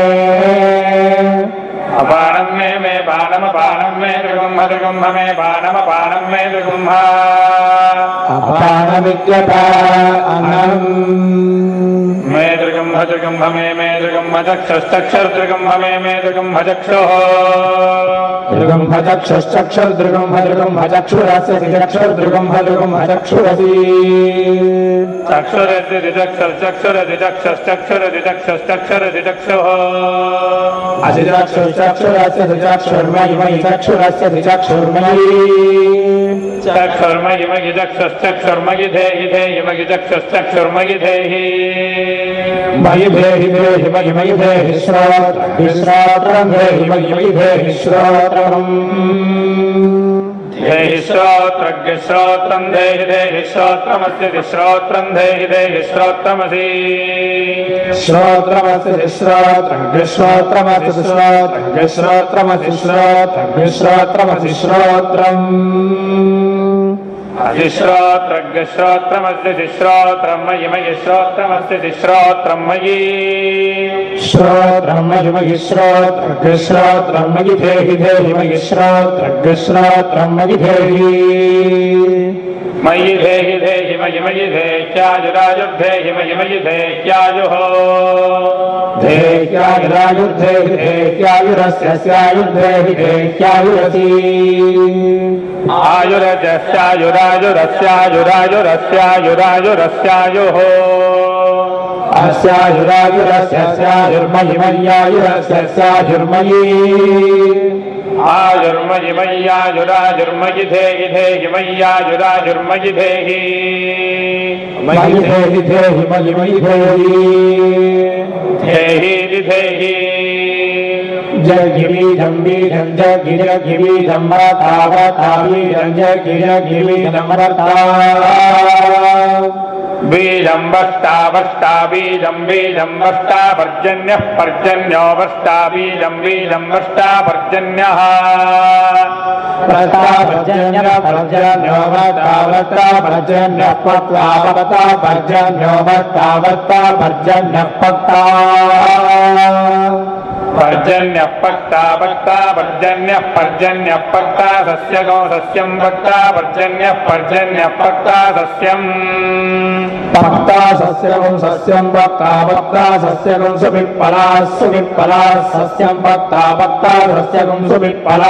Apanam me me panam panam me drigam bhadrigam bhame panam panam me drigam bha. Apanamityata anam. Me drigam bhadrigam bhame me drigam bhajakshastachar drigam bhame me drigam bhajakshoh. Drigam bhajakshastachar drigam bhadrigam bhajakshurasya dijakshar drigam bhadrigam bhajakshurasi. Chakshurasya dijakshar chakshura dijakshastachara dijakshastachara dijakshoh. Adijakshurasya dijakshurmayi mayi chakshurasya dijakshurmayi. Chakshurmayi mayi jakshastachurmayi dehi dehi mayi jakshastachurmayi dehi. Mayi dehi dehi mayi mayi dehi shrotram vishrotram dehi mayi mayi dehi shrotram. Dehi shrotram shrotram dehi dehi shrotramasya shrotram dehi dehi shrotramasya. Shrotramasya shrotram vishrotramasi shrotram vishrotramasi shrotram vishrotramasi shrotram. अधिश्रोत्रग्श्रोत्रमस्ति तिश्रोत्रं मयि मयि श्रोत्रमस्ति तिश्रोत्रं मयि श्रोत्रं मयि मयि श्रोत्रग्श्रोत्रं मयि धेहि धेहि मयि श्रोत्रग्श्रोत्रं मयि धेहि मयि धेहि धेहि मयि मयि धेह्यायुरायुर्धेहि मयि मयि धेह्यायुः धेह्यायुरायुर्धेहि धेह्यायुरस्य स्यायुर्धेहि धेह्यायुरसि आयुरजस्यायुरायुरस्यायुरायुरस्यायुरायुरस्यायुः अस्यायुरायुरस्य स्यायुर्मयि मय्यायुरस्य स्यायुर्मयि आयुर्मयि मय्यायुरायुर्मयि धेहि धेहि मय्यायुरायुर्मयि धेहि मयि धेहि धेहि मयि मयि धेहि धेहि धेहि जगिबीजं बीजं जगिरगिबीजं वतावताबीजं जगिरगिबीजं वता बीजं वष्टा वष्टा बीजं बीजं वष्टा पर्जन्यः पर्जन्यो वष्टा बीजं बीजं वष्टा पर्जन्यः वष्टा पर्जन्यः पर्जन्यो वष्टा वष्टा पर्जन्यः पक्वा वष्टा पर्जन्यो वष्टा वष्टा पर्जन्यः पक्ता पर्जन्यः पक्ता पक्ता पर्जन्यः पर्जन्यः पक्ता सस्यगो सस्यं पक्ता पर्जन्यः पर्जन्यः पक्ता सस्यम् पक्ता सस्यगं सस्यं पक्ता पक्ता सस्यगं सुविप्पला सुविप्पला सस्यं पक्ता पक्ता सस्यगं सुविप्पला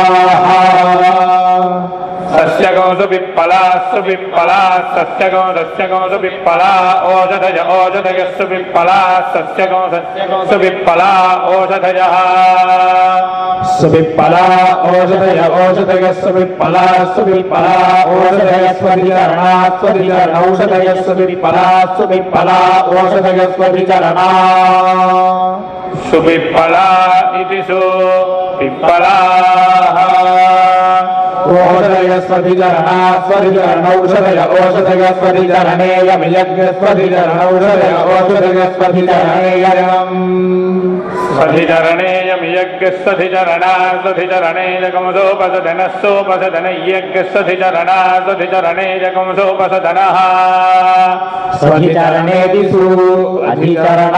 सस्यगो सुविप्पला सुविप्पला सस्यगो सस्यगो सुविप्पला ओषधय ओषधय सुविप्पला सस्यगो सस्यगो सुविप्पला ओषधयः सुविप्पला ओषधय ओषधय सुविप्पला सुविप्पला ओषधय स्वधिकरणा स्वधिकरण औषधय सुविप्पला सुविप्पला ओषधय स्वधिकरणा सुविप्पला इति सुविप्पलाः ओषधय स्वधिकरणा स्वधिकरण औषधय ओषधय स्वधिकरणेयमियज्ञ स्वधिकरण औषधय ओषधय स्वधिकरणेयम् स्वधिचरणेयं यज्ञस्वधिचरणा स्वधिचरणेयकंसोपसदनः सोपसदन यज्ञस्वधिचरणा स्वधिचरणेयकंसोपसदनः स्वधिचरणेतिषु अधिकरणा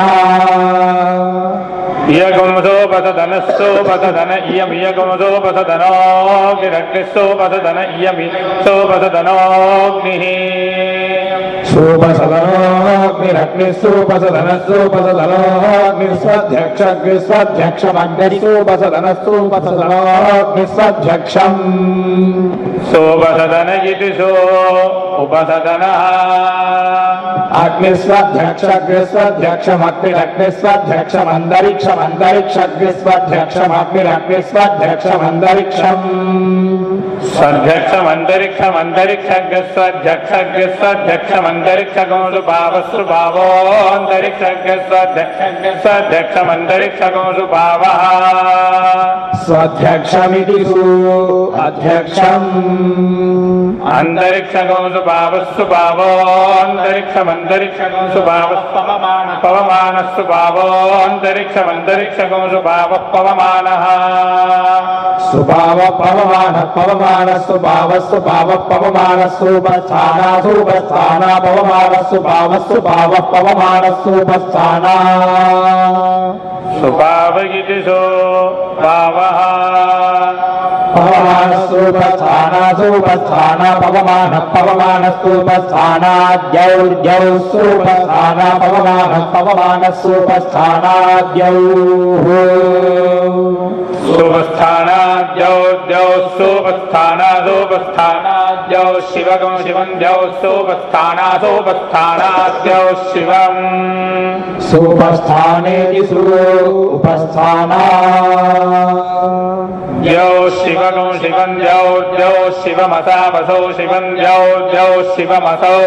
इयगुंसोपसदनस्सोपसदन इयम् इयगुंसोपसदनो विरग्निस्सोपसदन इयम् सोपसदनोऽग्निः सोपसदनोऽग्निरग्निस्सोपसदनस्सोपसदनस्सोपसदनोऽग्निस्वध्यक्षमग्निस्वध्यक्षम् सोपसदन इति सो उपसदनः अग्निस्वध्यक्षग्निस्वध्यक्षमग्निरग्निस्वध्यक्षमन्तरिक्षमन्तरिक्षमग्निरग्निस्वध्यक्षमन्तरिक्षम् स्वध्यक्षमन्तरिक्षमन्तरिक्षगोऽन्तरिक्षज्ञस्वध्यक्षज्ञस्वध्यक्षमन्तरिक्षगोऽन्तरिक्षगोऽन्तरिक्षगोऽन्तरिक्षगोऽन्तरिक्षगोऽन्तरिक्षमिति स्वध्यक्षम् अन्तरिक्षगोऽन्तरिक्षभावोऽन्तरिक्षमन्तरिक्षगोऽन्तरिक्षभावः पवमानस्तु भावोऽन्तरिक्षमन्तरिक्षगोऽन्तरिक्षभावः पवमानः सुभाव पवमान पवमान सुभाव सुभाव पवमान सुपस्थाना सुपस्थाना पवमान सुभाव सुभाव पवमान सुपस्थाना सुभाव इति सो भावः पवमान सुपस्थाना सुपस्थाना पवमान पवमान सुपस्थाना द्यौ द्यौ सुपस्थाना पवमान पवमान सुपस्थाना द्यौ सुपस्थानाद्यौ द्यौ सुपस्थानादुपस्थानाद्यौ शिवगं शिवं द्यौ सुपस्थाना सुपस्थानाद्यौ शिवम् सुपस्थानेति उपस्थाना द्यौ शिवगं शिवं द्यौ द्यौ शिवमसावसौ शिवं द्यौ द्यौ शिवमसौ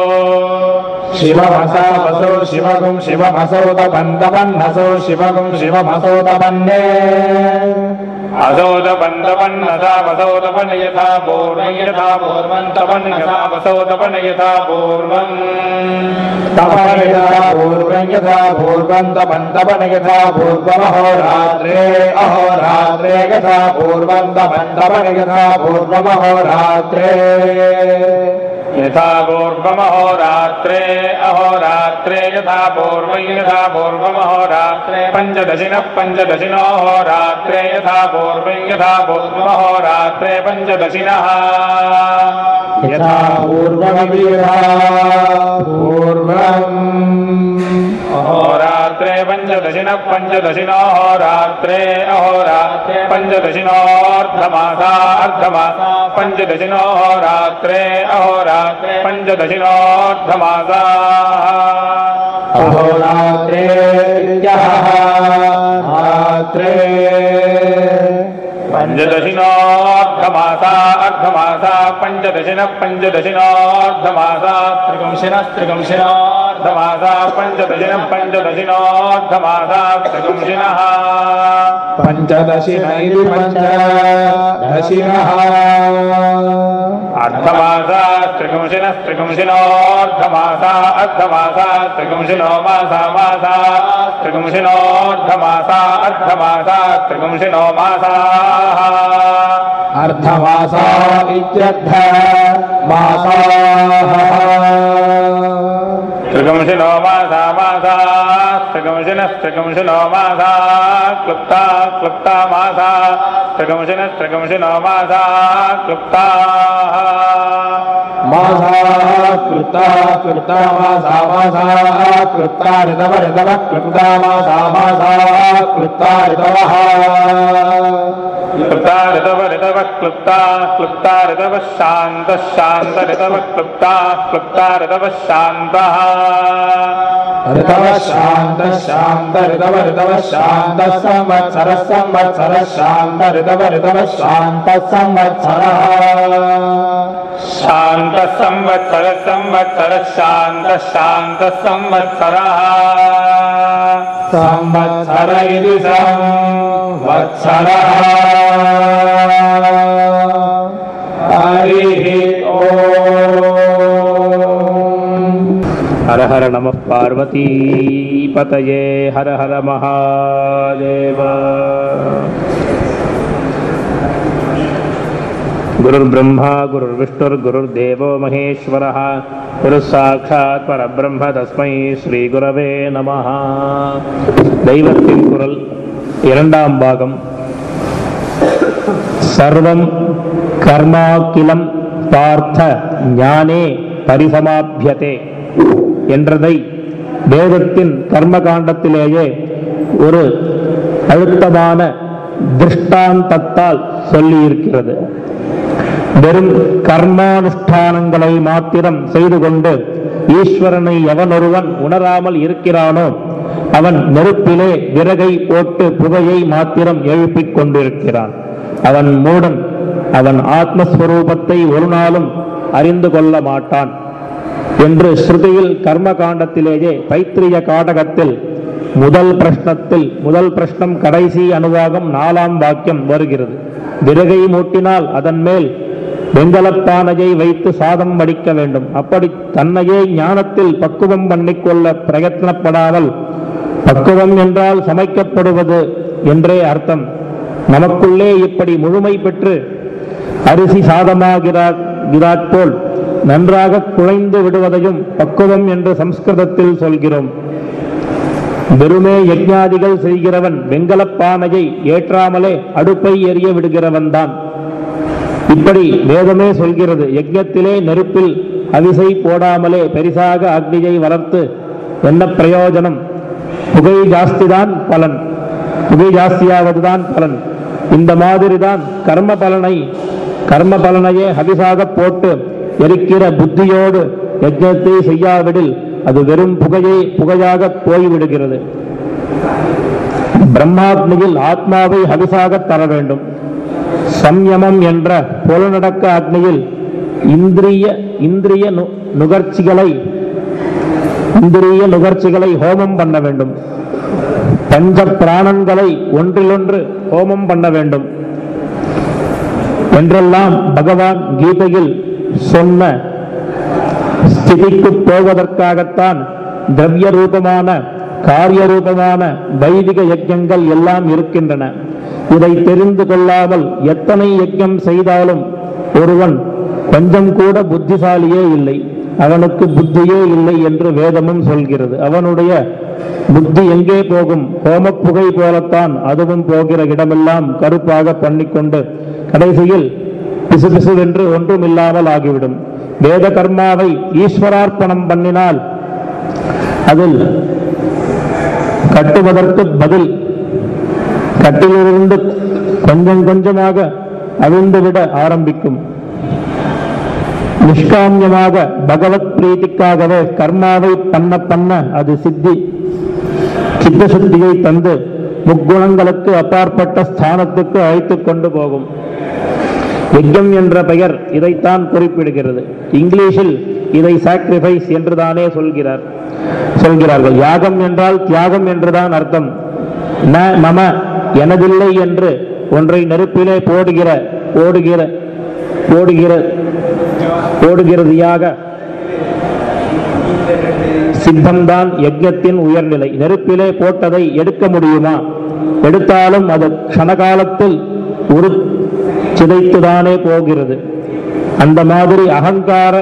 शिवमसावसौ शिवगुं शिवमसौ तपन्तपन्नसौ शिवगुं शिवमसौ तपन्ने असोदपन्तपन्नसा वसोदपन यथा पूर्वं यथा पूर्वं तपन्नसा वसोदपन यथा पूर्वम् तपन यथा पूर्वं यथा पूर्वं तपन्तपन यथा पूर्वमहोरात्रे अहोरात्रे यथा पूर्वं तपन्तपन यथा पूर्वमहोरात्रे यथा पूर्वमहोरात्रे अहोरात्रे यथा पूर्वं यथा पूर्वमहोरात्रे पञ्चदशिनः पञ्चदशिनोहोरात्रे यथा पूर्वं यथा पूर्वमहोरात्रे पञ्चदशिनः यथा पूर्वमिति यथा पूर्वम् अहोरात्रे पञ्चदशिनः पञ्चदशिनोहोरात्रे अहोरात्रे पञ्चदशिनोऽर्धमासा अर्धमासा पञ्चदशिनोहोरात्रे अहोरात्रे पञ्चदशिनोऽर्धमासा अहोरात्रे रात्रे पञ्चदशिनोऽर्धमासा अर्धमासा पञ्चदशिनः पञ्चदशिनोऽर्धमासा त्रिगुंशिनः त्रिगुंशिनोऽर्धमासा पञ्चदशिनः पञ्चदशिनोऽर्धमासा त्रिगुंशिनः पञ्चदशिन इति पञ्चदशिनः अर्धमासा त्रिगुंशिनः त्रिगुंशिनोऽर्धमासा अर्धमासा त्रिगुंशिनो मासा मासा त्रिगुंशिनोऽर्धमासा अर्धमासा त्रिगुंशिनो मासाः अर्धमासा इत्यर्थ मासाः त्रिगुंशिनो मासा मासा त्रिगुंशिनः त्रिगुंशिनो मासा क्लुप्ता क्लुप्ता मासा त्रिगुंशिनः त्रिगुंशिनो मासा क्लुप्ताः मासा कृता कृता मासा मासा कृता ऋतव ऋतव कृता मासा मासा कृता ऋतवः क्लुप्ता ऋतव ऋतव क्लुप्ता क्लुप्ता ऋतव शान्त शान्त ऋतव क्लुप्ता क्लुप्ता ऋतव शान्तः ऋतव शान्त शान्त ऋतव ऋतव शान्त संवत्सर संवत्सर शान्त ऋतव ऋतव शान्त संवत्सरः शान्त संवत्सर संवत्सर शान्त शान्त संवत्सरः संवत्सर इति संवत्सरः हरिः ओम् हर हर नमः पार्वती पतये हर हर महादेव गुरुर्ब्रह्मा गुरुर्विष्णुर्गुरुर्देवो महेश्वरः गुरुसाक्षात् परब्रह्म तस्मै श्री गुरवे नमः தெய்வத்தின் குரல் இரண்டாம் பாகம் சர்வம் கர்மாக்கிலம் பார்த்த ஞானே பரிசமாப்யதே என்றதை வேதத்தின் கர்மகாண்டத்திலேயே ஒரு அழுத்தமான திருஷ்டாந்தத்தால் சொல்லியிருக்கிறது. வெறும் கர்மானுஷ்டானங்களை மாத்திரம் செய்து கொண்டு ஈஸ்வரனை எவனொருவன் உணராமல் இருக்கிறானோ அவன் நெருப்பிலே விறகை போட்டு புகையை மாத்திரம் எழுப்பிக் கொண்டிருக்கிறான். அவன் மூடன். அவன் ஆத்மஸ்வரூபத்தை ஒரு நாளும் அறிந்து கொள்ள மாட்டான் என்று ஸ்ருதியில் கர்ம காண்டத்திலேயே தைத்திரிய காடகத்தில் முதல் பிரஷ்னத்தில் முதல் பிரஷ்னம் கடைசி அனுவாகம் நாலாம் வாக்கியம் வருகிறது. விறகை மூட்டினால் அதன் மேல் வெங்கலப்பானையை வைத்து சாதம் வடிக்க வேண்டும். அப்படி தன்னையே ஞானத்தில் பக்குவம் பண்ணிக்கொள்ள பிரயத்னப்படாமல், பக்குவம் என்றால் சமைக்கப்படுவது என்றே அர்த்தம், நமக்குள்ளே இப்படி முழுமை பெற்று அரிசி சாதமாகிறாற் போல் நன்றாக குழைந்து விடுவதையும் பக்குவம் என்று சம்ஸ்கிருதத்தில் சொல்கிறோம். வெறுமே யஜ்ஞாதிகள் செய்கிறவன் வெங்கலப்பானையை ஏற்றாமலே அடுப்பை எரிய விடுகிறவன் தான். இப்படி வேதமே சொல்கிறது. யஜ்ஞத்திலே நெருப்பில் அவிசை போடாமலே பெரிசாக அக்னியை வளர்த்து என்ன பிரயோஜனம்? புகை ஜாஸ்திதான் பலன், புகை ஜாஸ்தியாவதுதான் பலன். இந்த மாதிரிதான் கர்ம பலனை கர்ம பலனையே ஹவிசாக போட்டு எரிக்கிற புத்தியோடு யஜ்ஞத்தை செய்யாவிடில் அது வெறும் புகையை புகையாக போய்விடுகிறது. பிரம்மாக்னியில் ஆத்மாவை ஹவிசாக தர வேண்டும். சம்யமம் என்ற புலனடக்க அக்னியில் இந்திரிய இந்திரிய நுகர்ச்சிகளை இந்திரிய நுகர்ச்சிகளை ஹோமம் பண்ண வேண்டும். பஞ்ச பிராணன்களை ஒன்றிலொன்று ஹோமம் பண்ண வேண்டும். என்றெல்லாம் பகவான் கீதையில் சொன்ன ஸ்திதிக்கு போவதற்காகத்தான் திரவிய ரூபமான காரிய ரூபமான வைதிக யஜ்ஞங்கள் எல்லாம் இருக்கின்றன. இதை தெரிந்து கொள்ளாமல் எத்தனை யஜ்ஞம் செய்தாலும் ஒருவன் கொஞ்சம் கூட புத்திசாலியே இல்லை, அவனுக்கு புத்தியே இல்லை என்று வேதமும் சொல்கிறது. அவனுடைய புத்தி எங்கே போகும்? ஹோமப்புகை போலத்தான் அதுவும் போகிற இடமெல்லாம் கருப்பாக பண்ணிக்கொண்டு கடைசியில் பிசு பிசுவென்று ஒன்றும் இல்லாமல் ஆகிவிடும். வேத கர்மாவை ஈஸ்வரார்ப்பணம் பண்ணினால் அதில் கட்டுவதற்கு பதில் கட்டிலிருந்து கொஞ்சம் கொஞ்சமாக அவிழ்ந்துவிட ஆரம்பிக்கும். நிஷ்காமியமாக பகவத் பிரீத்திக்காகவே கர்மாவை பண்ண பண்ண அது சித்தி சித்த சுத்தியை தந்து முக்குணங்களுக்கு அப்பாற்பட்ட ஸ்தானத்துக்கு அழைத்துக் கொண்டு போகும். யஜ்ஞம் என்ற பெயர் இதைத்தான் குறிப்பிடுகிறது. இங்கிலீஷில் இதை சாக்ரிஃபைஸ் என்றுதானே சொல்கிறார் சொல்கிறார்கள். யாகம் என்றால் தியாகம் என்றுதான் அர்த்தம். ந மம எனதில்லை என்று ஒன்றை நெருப்பிலே போடுகிற ஓடுகிற ஓடுகிற ஓடுகிறது யாக சித்தம்தான் யஜ்ஞத்தின் உயர்நிலை. நெருப்பிலே போட்டதை எடுக்க முடியுமா? எடுத்தாலும் அது க்ஷணகாலத்தில் ஒரு சிதைத்துதானே போகிறது. அந்த மாதிரி அகங்கார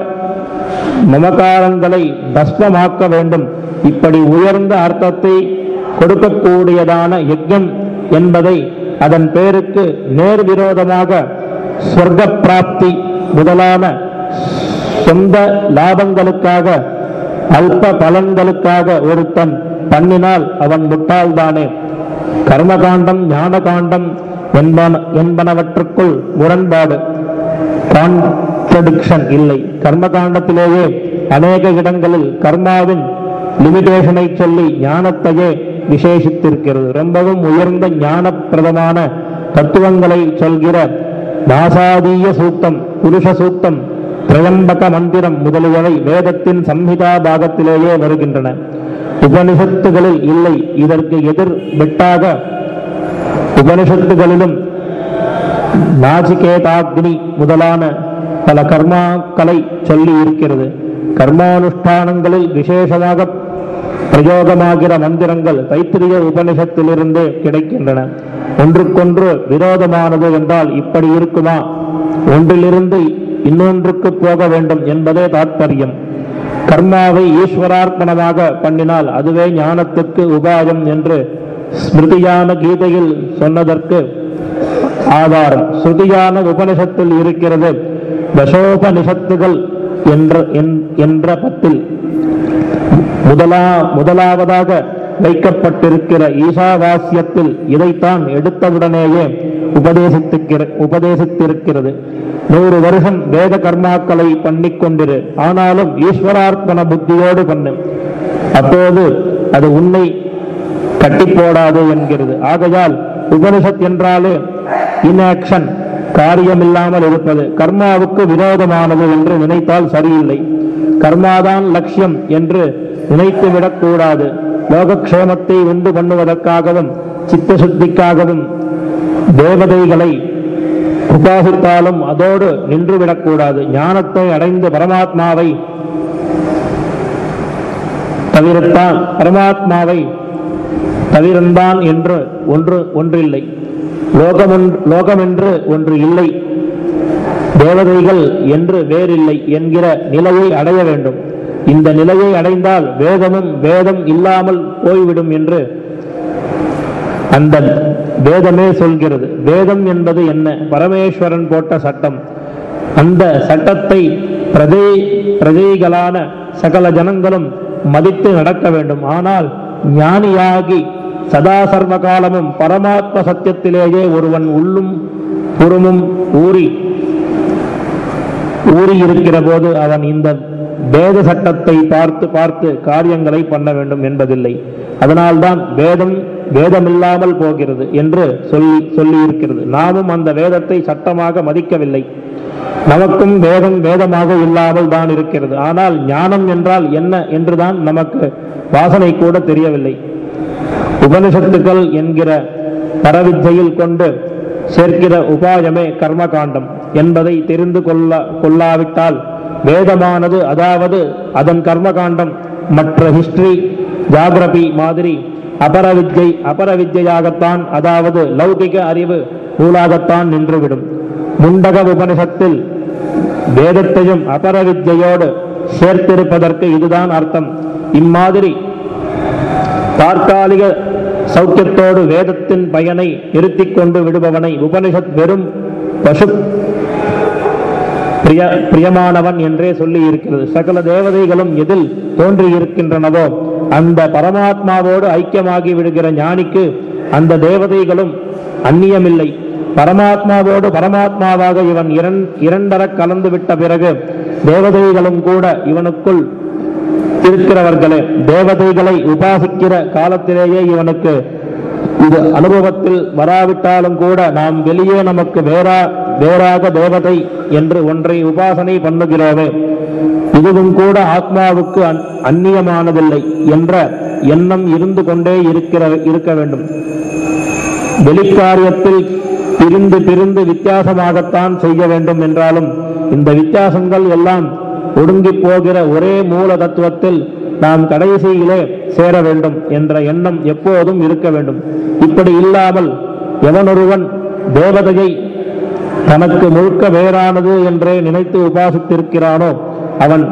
மமகாரங்களை பஸ்மமாக்க வேண்டும். இப்படி உயர்ந்த அர்த்தத்தை கொடுக்கக்கூடியதான யஜ்ஞம் என்பதை அதன் பேருக்கு நேர் விரோதமாக சொர்க்க பிராப்தி முதலான சொந்த லாபங்களுக்காக அல்ப பலன்களுக்காக ஒருத்தன் பண்ணினால் அவன் முட்டாள்தானே. கர்மகாண்டம் ஞான காண்டம் என்பன என்பனவற்றுக்குள் முரண்பாடு கான்ட்ரடிக்ஷன் இல்லை. கர்மகாண்டத்திலேயே அநேக இடங்களில் கர்மாவின் லிமிடேஷனை சொல்லி ஞானத்தையே விசேஷித்திருக்கிறது. ரொம்பவும் உயர்ந்த ஞானப்பிரதமான தத்துவங்களை சொல்கிற நாசாதீய சூக்தம், புருஷ சூக்தம், திரையம்பக மந்திரம் முதலியவை வேதத்தின் சம்ஹிதா பாகத்திலேயே வருகின்றன. உபனிஷத்துகளில் இல்லை. இதற்கு எதிர் வெட்டாக உபனிஷத்துகளிலும் நாசிகேதாக்னி முதலான பல கர்மாக்களை சொல்லி இருக்கிறது. கர்மானுஷ்டானங்களில் விசேஷமாக பிரயோகமாகிற மந்திரங்கள் தைத்திரிய உபனிஷத்திலிருந்தே கிடைக்கின்றன. ஒன்றுக்கொன்று விரோதமானது என்றால் இப்படி இருக்குமா? ஒன்றிலிருந்து இன்னொன்றுக்கு போக வேண்டும் என்பதே தாற்பயம். கர்மாவை ஈஸ்வரார்ப்பணமாக பண்ணினால் அதுவே ஞானத்துக்கு உபாயம் என்று ஸ்மிருதியான கீதையில் சொன்னதற்கு ஆதாரம் ஸ்ருதியான உபனிஷத்தில் இருக்கிறது. தசோபனிஷத்துகள் என்ற என்ற பத்தில் முதலா முதலாவதாக வைக்கப்பட்டிருக்கிற ஈசாவாஸ்யத்தில் இதைத்தான் எடுத்தவுடனேயே உபதேசித்திருக்கிற உபதேசித்திருக்கிறது. நூறு வருஷம் வேத கர்மாக்களை பண்ணிக்கொண்டிரு, ஆனாலும் ஈஸ்வரார்ப்பண புத்தியோடு பண்ணு, அப்போது அது உன்னை கட்டி போடாது என்கிறது. ஆகையால் உபனிஷத் என்றாலே இன்ஆக்ஷன், காரியமில்லாமல் இருப்பது, கர்மாவுக்கு விரோதமானது என்று நினைத்தால் சரியில்லை. கர்மாதான் லட்சியம் என்று நினைத்து விடக்கூடாது. லோகக்ஷேமத்தை உண்டு பண்ணுவதற்காகவும் சித்த சுத்திக்காகவும் தேவதைகளை உபாசித்தாலும் அதோடு நின்றுவிடக்கூடாது. ஞானத்தை அடைந்து பரமாத்மாவை தவிரத்தான் பரமாத்மாவை தவிரந்தான் என்று ஒன்று ஒன்றில்லை. லோகம் லோகமென்று ஒன்று இல்லை, தேவதைகள் என்று வேறில்லை என்கிற நிலையை அடைய வேண்டும். இந்த நிலையை அடைந்தால் வேதமும் வேதம் இல்லாமல் போய்விடும் என்று அந்த வேதமே சொல்கிறது. வேதம் என்பது என்ன? பரமேஸ்வரன் போட்ட சட்டம். அந்த சட்டத்தை பிரஜை பிரஜைகளான சகல ஜனங்களும் மதித்து நடக்க வேண்டும். ஆனால் ஞானியாகி சதா சர்வ காலமும் பரமாத்ம சத்தியத்திலேயே ஒருவன் உள்ளும் புறமும் ஊறி ஊறி இருக்கிற போது அவன் இந்த வேத சட்டத்தை பார்த்து பார்த்து காரியங்களை பண்ண வேண்டும் என்பதில்லை. அதனால்தான் வேதம் வேதமில்லாமல் போகிறது என்று சொல்லி சொல்லி இருக்கிறது. நாமும் அந்த வேதத்தை சட்டமாக மதிக்கவில்லை. நமக்கும் வேதம் வேதமாக இல்லாமல் தான் இருக்கிறது. ஆனால் ஞானம் என்றால் என்ன என்றுதான் நமக்கு வாசனை கூட தெரியவில்லை. உபனிஷத்துக்கள் என்கிற பரவித்தையில் கொண்டு சேர்க்கிற உபாயமே கர்மகாண்டம். என்பதை தெரிந்து கொள்ள கொள்ளாவிட்டால் வேதமானது, அதாவது அதன் கர்மகாண்டம் மற்ற ஹிஸ்டரி ஜாகிரபி மாதிரி அபரவித்யை அபரவித்யாகத்தான், அதாவது லௌகிக அறிவு நூலாகத்தான் நின்றுவிடும். முண்டக உபனிஷத்தில் வேதத்தையும் அபரவித்யோடு சேர்த்திருப்பதற்கு இதுதான் அர்த்தம். இம்மாதிரி தற்காலிக சௌக்கியத்தோடு வேதத்தின் பயனை நிறுத்திக் கொண்டு விடுபவனை உபனிஷத் வெறும் பசு பிரிய பிரியமானவன் என்றே சொல்லி இருக்கிறது. சகல தேவதைகளும் எதில் தோன்றியிருக்கின்றனவோ அந்த பரமாத்மாவோடு ஐக்கியமாகி விடுகிற ஞானிக்கு அந்த தேவதைகளும் அந்நியமில்லை. பரமாத்மாவோடு பரமாத்மாவாக இவன் இரண்டர கலந்து விட்ட பிறகு தேவதைகளும் கூட இவனுக்குள் இருக்கிறவர்களே. தேவதைகளை உபாசிக்கிற காலத்திலேயே இவனுக்கு இது அனுபவத்தில் வராவிட்டாலும் கூட நாம் வெளியே நமக்கு வேறா வேறாக தேவதை என்று ஒன்றை உபாசனை பண்ணுகிறோமே, இதுவும் கூட ஆத்மாவுக்கு அந்நியமானதில்லை என்ற எண்ணம் இருந்து கொண்டே இருக்கிற இருக்க வேண்டும். வெளிக்காரியத்தில் பிரிந்து பிரிந்து வித்தியாசமாகத்தான் செய்ய வேண்டும் என்றாலும் இந்த வித்தியாசங்கள் எல்லாம் ஒடுங்கி போகிற ஒரே மூல தத்துவத்தில் நாம் கடைசியிலே சேர வேண்டும் என்ற எண்ணம் எப்போதும் இருக்க வேண்டும். இப்படி இல்லாமல் எவனொருவன் தேவதையை தனக்கு முழுக்க வேறானது என்றே நினைத்து உபாசித்திருக்கிறானோ அவன்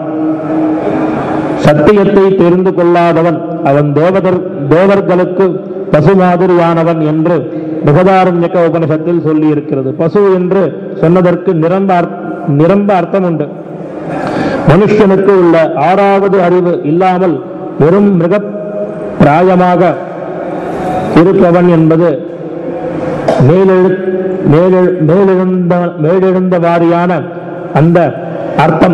சத்தியத்தை தெரிந்து கொள்ளாதவன், அவன் தேவதர் தேவர்களுக்கு பசு மாதிரியானவன் என்று பிருகதாரண்யக உபனிஷத்தில் சொல்லி இருக்கிறது. பசு என்று சொன்னதற்கு நிரம்ப நிரம்ப அர்த்தம் உண்டு. மனுஷனுக்கு உள்ள ஆறாவது அறிவு இல்லாமல் வெறும் மிருக பிராயமாக இருப்பவன் என்பது மேலெழு மேலெழுந்த மேலெழுந்த வாரியான அந்த அர்த்தம்.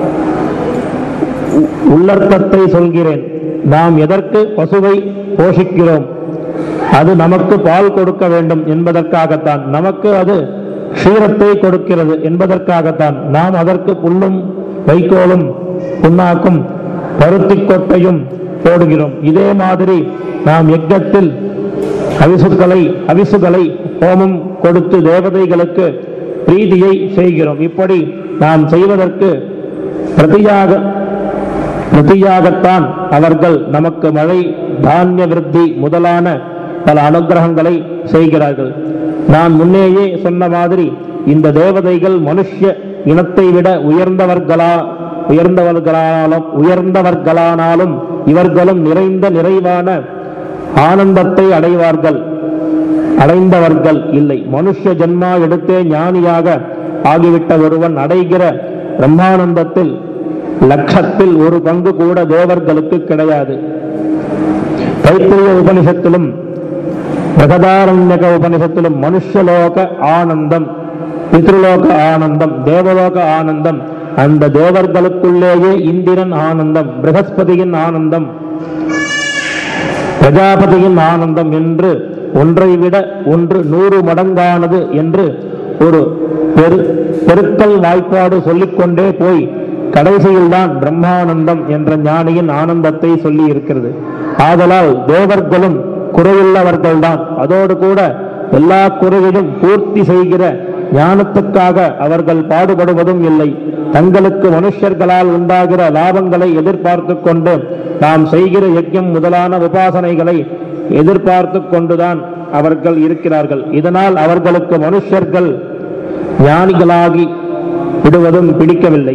உள்ளர்த்தத்தை சொல்கிறேன். நாம் எதற்கு பசுவை போஷிக்கிறோம்? அது நமக்கு பால் கொடுக்க வேண்டும் என்பதற்காகத்தான். நமக்கு அது க்ஷீரத்தை கொடுக்கிறது என்பதற்காகத்தான். நாம் அதற்கு புல்லும் வைக்கோலும் புண்ணாக்கும் பருத்தி கொட்டையும் போடுகிறோம். இதே மாதிரி நாம் யஜ்ஞத்தில் அவிசுகளை அவிசுகளை ஹோமம் கொடுத்து தேவதைகளுக்கு பிரீதியை செய்கிறோம். இப்படி நாம் செய்வதற்கு பிரதியாக பிரதியாகத்தான் அவர்கள் நமக்கு மழை, தானிய விருத்தி முதலான பல அனுகிரகங்களை செய்கிறார்கள். நான் முன்னேயே சொன்ன மாதிரி இந்த தேவதைகள் மனுஷ்ய இனத்தை விட உயர்ந்தவர்களா உயர்ந்தவர்களாலும் உயர்ந்தவர்களானாலும் இவர்களும் நிறைந்த நிறைவான ஆனந்தத்தை அடைவார்கள் அடைந்தவர்கள் இல்லை. மனுஷ ஜன்மா எடுத்தே ஞானியாக ஆகிவிட்ட ஒருவன் அடைகிற பிரம்மானந்தத்தில் லட்சத்தில் ஒரு பங்கு கூட தேவர்களுக்கு கிடையாது. தைத்திரிய உபனிஷத்திலும் பிரகதாரண்யக உபனிஷத்திலும் மனுஷலோக ஆனந்தம், பித்ருலோக ஆனந்தம், தேவலோக ஆனந்தம், அந்த தேவர்களுக்குள்ளேயே இந்திரன் ஆனந்தம், பிரகஸ்பதியின் ஆனந்தம், பிரஜாபதியின் ஆனந்தம் என்று ஒன்றை விட ஒன்று நூறு மடங்கானது என்று ஒரு பெரு பெருக்கல் வாய்ப்பாடு சொல்லிக்கொண்டே போய் கடைசியில் தான் பிரம்மானந்தம் என்ற ஞானியின் ஆனந்தத்தை சொல்லி இருக்கிறது. ஆதலால் தேவர்களும் குறையுள்ளவர்கள்தான். அதோடு கூட எல்லா குறையிலும் பூர்த்தி செய்கிற ஞானத்துக்காக அவர்கள் பாடுபடுவதும் இல்லை. தங்களுக்கு மனுஷர்களால் உண்டாகிற லாபங்களை எதிர்பார்த்து கொண்டு நாம் செய்கிற யஜ்ஞம் முதலான உபாசனைகளை எதிர்பார்த்து கொண்டுதான் அவர்கள் இருக்கிறார்கள். இதனால் அவர்களுக்கு மனுஷர்கள் ஞானிகளாகி விடுவதும் பிடிக்கவில்லை.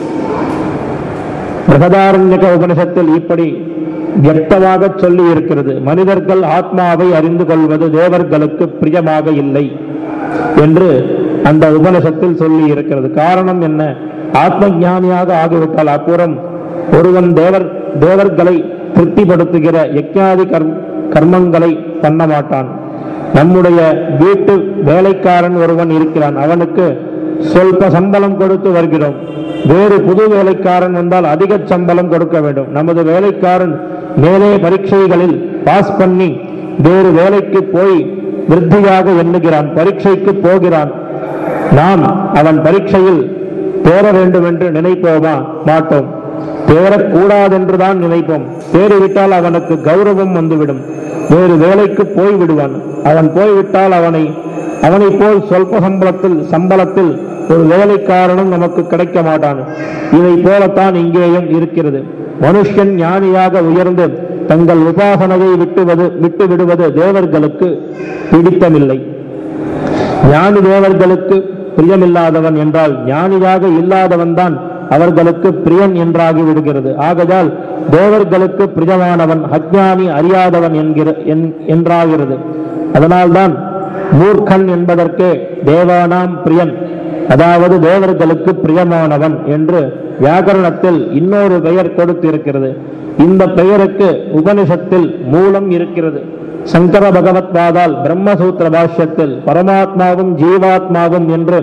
பிரகதாரண்யக உபனிஷத்தில் இப்படி வியக்தமாக சொல்லி இருக்கிறது. மனிதர்கள் ஆத்மாவை அறிந்து கொள்வது தேவர்களுக்கு பிரியமாக இல்லை என்று அந்த உபனிஷத்தில் சொல்லி இருக்கிறது. காரணம் என்ன? ஆத்ம ஞானியாக ஆகிவிட்டால் அப்புறம் ஒருவன் தேவர் தேவர்களை திருப்திப்படுத்துகிற யஜ்ஞாதி கர்மங்களை பண்ண மாட்டான். நம்முடைய வீட்டு வேலைக்காரன் ஒருவன் இருக்கிறான். அவனுக்கு சொல்ப சம்பளம் கொடுத்து வருகிறோம். வேறு புது வேலைக்காரன் வந்தால் அதிக சம்பளம் கொடுக்க வேண்டும். நமது வேலைக்காரன் மேலே பரீட்சைகளில் பாஸ் பண்ணி வேறு வேலைக்கு போய் விருத்தியாக எண்ணுகிறான், பரீட்சைக்கு போகிறான். நாம் அவன் பரீட்சையில் தேர வேண்டும் என்று நினைப்போமா? மாட்டோம். தேரக்கூடாதென்றுதான் நினைப்போம். தேறிவிட்டால் அவனுக்கு கௌரவம் வந்துவிடும், வேறு வேலைக்கு போய் விடுவான். அவன் போய்விட்டால் அவனை அவனை போல் சொல்ப சம்பளத்தில் சம்பளத்தில் ஒரு வேலைக்காரனும் நமக்கு கிடைக்க மாட்டான். இதை போலத்தான் இங்கேயும் இருக்கிறது. மனுஷன் ஞானியாக உயர்ந்து தங்கள் உபாசனையை விட்டுவது விட்டு விடுவது தேவர்களுக்கு பிடித்தமில்லை. ஞானி தேவர்களுக்கு பிரியமில்லாதவன் என்றால் ஞானியாக இல்லாதவன் தான் அவர்களுக்கு பிரியன் என்றாகி விடுகிறது. ஆகையால் தேவர்களுக்கு பிரியமானவன் அஞ்ஞானி அறியாதவன் என்கிற என்றாகிறது. அதனால்தான் மூர்க்கன் என்பதற்கு தேவானாம் பிரியன், அதாவது தேவர்களுக்கு பிரியமானவன் என்று வியாக்கரணத்தில் இன்னொரு பெயர் கொடுத்திருக்கிறது. இந்த பெயருக்கு உபனிஷத்தில் மூலம் இருக்கிறது. சங்கர பகவத்பாதால் பிரம்மசூத்திர பாஷ்யத்தில் பரமாத்மாவும் ஜீவாத்மாவும் என்று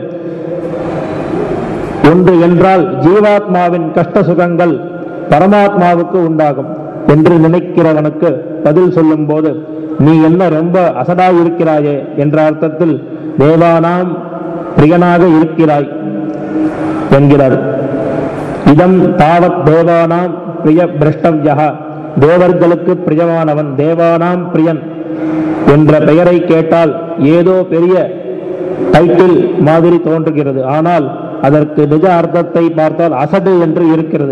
ஒன்று என்றால் ஜீவாத்மாவின் கஷ்ட சுகங்கள் பரமாத்மாவுக்கு உண்டாகும் என்று நினைக்கிறவனுக்கு பதில் சொல்லும் போது, நீ என்ன ரொம்ப அசடாயிருக்கிறாயே என்ற அர்த்தத்தில் தேவானாம் பிரியனாக இருக்கிறாய் என்கிறார். இதம் தாவத் தேவானாம் பிரிய பிரஷ்டவ்யா, தேவர்களுக்கு பிரியமானவன் தேவானாம் பிரியன் என்ற பெயரை கேட்டால் ஏதோ பெரிய டைட்டில் மாதிரி தோன்றுகிறது. ஆனால் அதற்கு நிஜ அர்த்தத்தை பார்த்தால் அசடு என்று இருக்கிறது.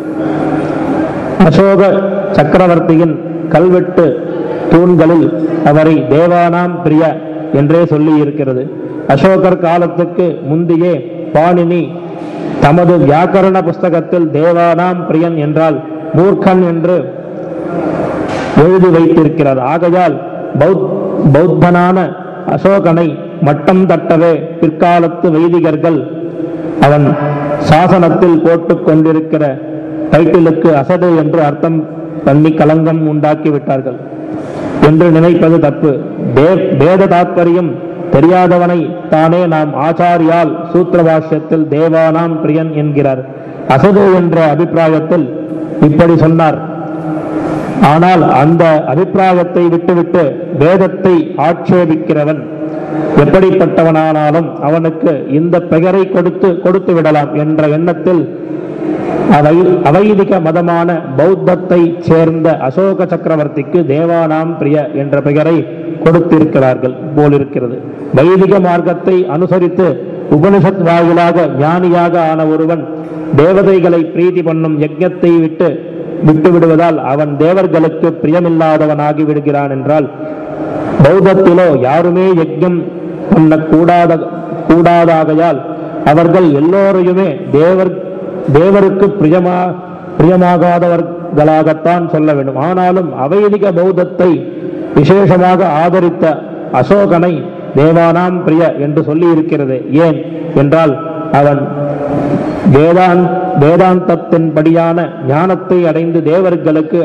அசோக சக்கரவர்த்தியின் கல்வெட்டு தூண்களில் அவரை தேவானாம் பிரிய என்றே சொல்லி இருக்கிறது. அசோகர் காலத்துக்கு முந்தையே பாணினி தமது வியாக்கரண புஸ்தகத்தில் தேவானாம் பிரியன் என்றால் மூர்க்கன் என்று எழுதி வைத்திருக்கிறார். ஆகையால் பௌத்தனான அசோகனை மட்டம் தட்டவே பிற்காலத்து வைதிகர்கள் அவன் சாசனத்தில் போட்டுக் கொண்டிருக்கிற டைட்டிலுக்கு அசடு என்று அர்த்தம் பண்ணி கலங்கம் உண்டாக்கி விட்டார்கள் என்று நினைப்பது தப்பு. வேத தாத்பரியம் தெரியாதவனை தானே நாம் ஆச்சாரியால் சூத்திர பாஷ்யத்தில் தேவானாம் பிரியன் என்கிறார். அசடு என்ற அபிப்பிராயத்தில் இப்படி சொன்னார். ஆனால் அந்த அபிப்பிராயத்தை விட்டுவிட்டு வேதத்தை ஆட்சேபிக்கிறவன் எப்படிப்பட்டவனானாலும் அவனுக்கு இந்த பெயரை கொடுத்து கொடுத்து விடலாம் என்ற எண்ணத்தில் அவை அவைதிக மதமான பௌத்தத்தை சேர்ந்த அசோக சக்கரவர்த்திக்கு தேவானாம் பிரிய என்ற பெயரை கொடுத்திருக்கிறார்கள் போலிருக்கிறது. வைதிக மார்க்கத்தை அனுசரித்து உபனிஷத் வாயிலாக ஞானியாக ஆன ஒருவன் தேவதைகளை பிரீதி பண்ணும் யஜ்ஞத்தை விட்டு விட்டு விடுவதால் அவன் தேவர்களுக்கு பிரியமில்லாதவனாகி விடுகிறான் என்றால், பௌத்தத்திலோ யாருமே யஜ்ஞம் பண்ண கூடாத கூடாதாகையால் அவர்கள் எல்லோரையுமே தேவர் தேவருக்கு பிரியமா பிரியமாகாதவர்களாகத்தான் சொல்ல வேண்டும். ஆனாலும் அவைதிக பௌத்தத்தை விசேஷமாக ஆதரித்த அசோகனை தேவானாம் பிரிய என்று சொல்லி இருக்கிறது. ஏன் என்றால் அவன் வேதான் வேதாந்தத்தின் படியான ஞானத்தை அடைந்து தேவர்களுக்கு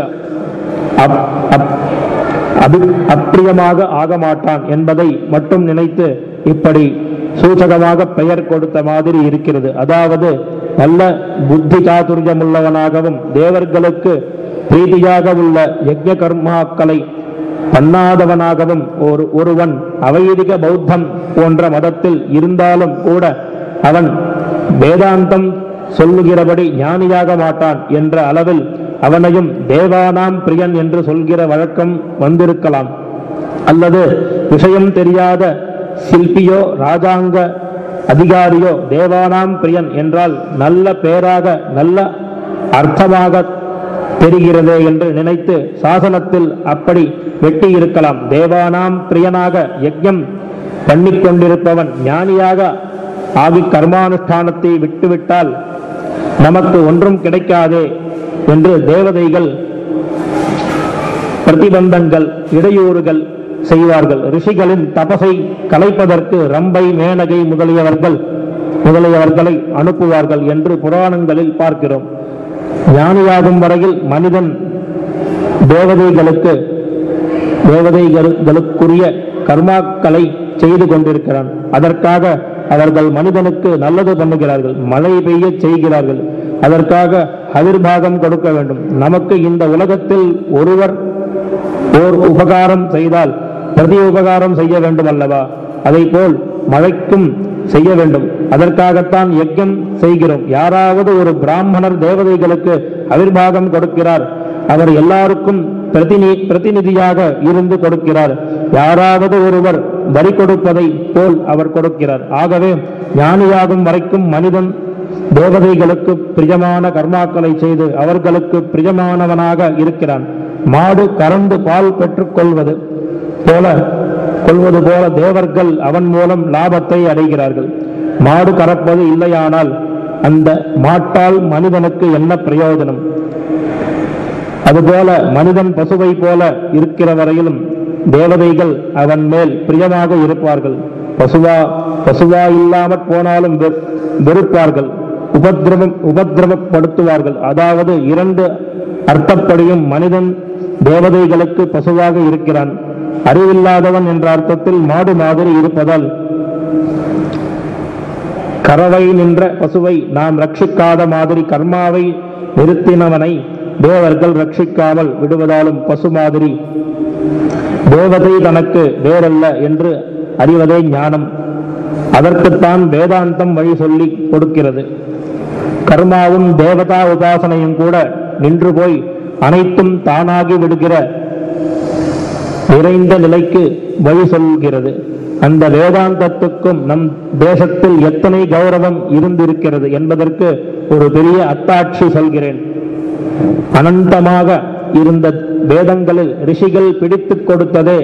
அப்பிரியமாக ஆக மாட்டான் என்பதை மட்டும் நினைத்து இப்படி சூசகமாக பெயர் கொடுத்த மாதிரி இருக்கிறது. அதாவது நல்ல புத்தி சாதுரியமுள்ளவனாகவும் தேவர்களுக்கு பிரீதியாக உள்ள யஜ்ஞ கர்மாக்களை பண்ணாதவனாகவும் ஒரு ஒருவன் அவைதிக பௌத்தம் போன்ற மதத்தில் இருந்தாலும் கூட அவன் வேதாந்தம் சொல்லுகிறபடி ஞானியாக மாட்டான் என்ற அளவில் அவனையும் தேவானாம் பிரியன் என்று சொல்கிற வழக்கம் வந்திருக்கலாம். அல்லது விஷயம் தெரியாத சிற்பியோ ராஜாங்க அதிகாரியோ தேவானாம் பிரியன் என்றால் நல்ல பேராக நல்ல அர்த்தமாக தெரிகிறதே என்று நினைத்து சாசனத்தில் அப்படி வெட்டி இருக்கலாம். தேவானாம் பிரியனாக யஜ்ஞம் பண்ணிக்கொண்டிருப்பவன் ஞானியாக ஆகி கர்மானுஷ்டானத்தை விட்டுவிட்டால் நமக்கு ஒன்றும் கிடைக்காதே என்று தேவதைகள் பிரதிபந்தங்கள் இடையூறுகள் செய்வார்கள். ரிஷிகளின் தபசை கலைப்பதற்கு ரம்பை மேனகை முதலியவர்கள் முதலியவர்களை அனுப்புவார்கள் என்று புராணங்களில் பார்க்கிறோம். ஞானியாகும் வரையில் மனிதன் தேவதைகளுக்கு தேவதைகளுக்குரிய கர்மாக்களை செய்து கொண்டிருக்கிறான். அதற்காக அவர்கள் மனிதனுக்கு நல்லது பண்ணுகிறார்கள், மழை பெய்ய செய்கிறார்கள். அதற்காக அவிர்பாகம் கொடுக்க வேண்டும். நமக்கு இந்த உலகத்தில் ஒருவர் ஓர் உபகாரம் செய்தால் பிரதி உபகாரம் செய்ய வேண்டும் அல்லவா? அதை போல் மழைக்கும் செய்ய வேண்டும். அதற்காகத்தான் யஜ்ஞம் செய்கிறோம். யாராவது ஒரு பிராமணர் தேவதைகளுக்கு அவிர்பாகம் கொடுக்கிறார், அவர் எல்லாருக்கும் பிரதிநி பிரதிநிதியாக இருந்து கொடுக்கிறார். யாராவது ஒருவர் வரி கொடுப்பதை போல் அவர் கொடுக்கிறார். ஆகவே ஞானியாகும் வரைக்கும் மனிதன் தேவதைகளுக்கு பிரியமான கர்மாக்களை செய்து அவர்களுக்கு பிரியமானவனாக இருக்கிறான். மாடு கறந்து பால் பெற்றுக் கொள்வது போல கொள்வது போல தேவர்கள் அவன் மூலம் லாபத்தை அடைகிறார்கள். மாடு கறப்பது இல்லையானால் அந்த மாட்டால் மனிதனுக்கு என்ன பிரயோஜனம்? அதுபோல மனிதன் பசுவை போல இருக்கிற வரையிலும் தேவதைகள் அவன் மேல் பிரியமாக இருப்பார்கள். பசுவா பசுவா இல்லாமற் போனாலும் வெறுப்பார்கள், உபதிரவம் உபதிரவப்படுத்துவார்கள். அதாவது இரண்டு அர்த்தப்படியும் மனிதன் தேவதைகளுக்கு பசுவாக இருக்கிறான். அறிவில்லாதவன் என்ற அர்த்தத்தில் மாடு மாதிரி இருப்பதால் கறவை நின்ற பசுவை நாம் ரட்சிக்காத மாதிரி கர்மாவை நிறுத்தினவனை தேவர்கள் ரட்சிக்காமல் விடுவதாலும் பசு மாதிரி தேவதை தனக்கு வேறல்ல என்று அறிவதே ஞானம். அதற்குத்தான் வேதாந்தம் வழி சொல்லி கொடுக்கிறது. கர்மாவும் தேவதா உபாசனையும் கூட நின்று போய் அனைத்தும் தானாகி விடுகிற நிறைந்த நிலைக்கு வழி சொல்கிறது. அந்த வேதாந்தத்துக்கும் நம் தேசத்தில் எத்தனை கௌரவம் இருந்திருக்கிறது என்பதற்கு ஒரு பெரிய அத்தாட்சி சொல்கிறேன். அனந்தமாக இருந்த வேதங்களில் ரிஷிகள் பிடித்துக் கொடுத்ததே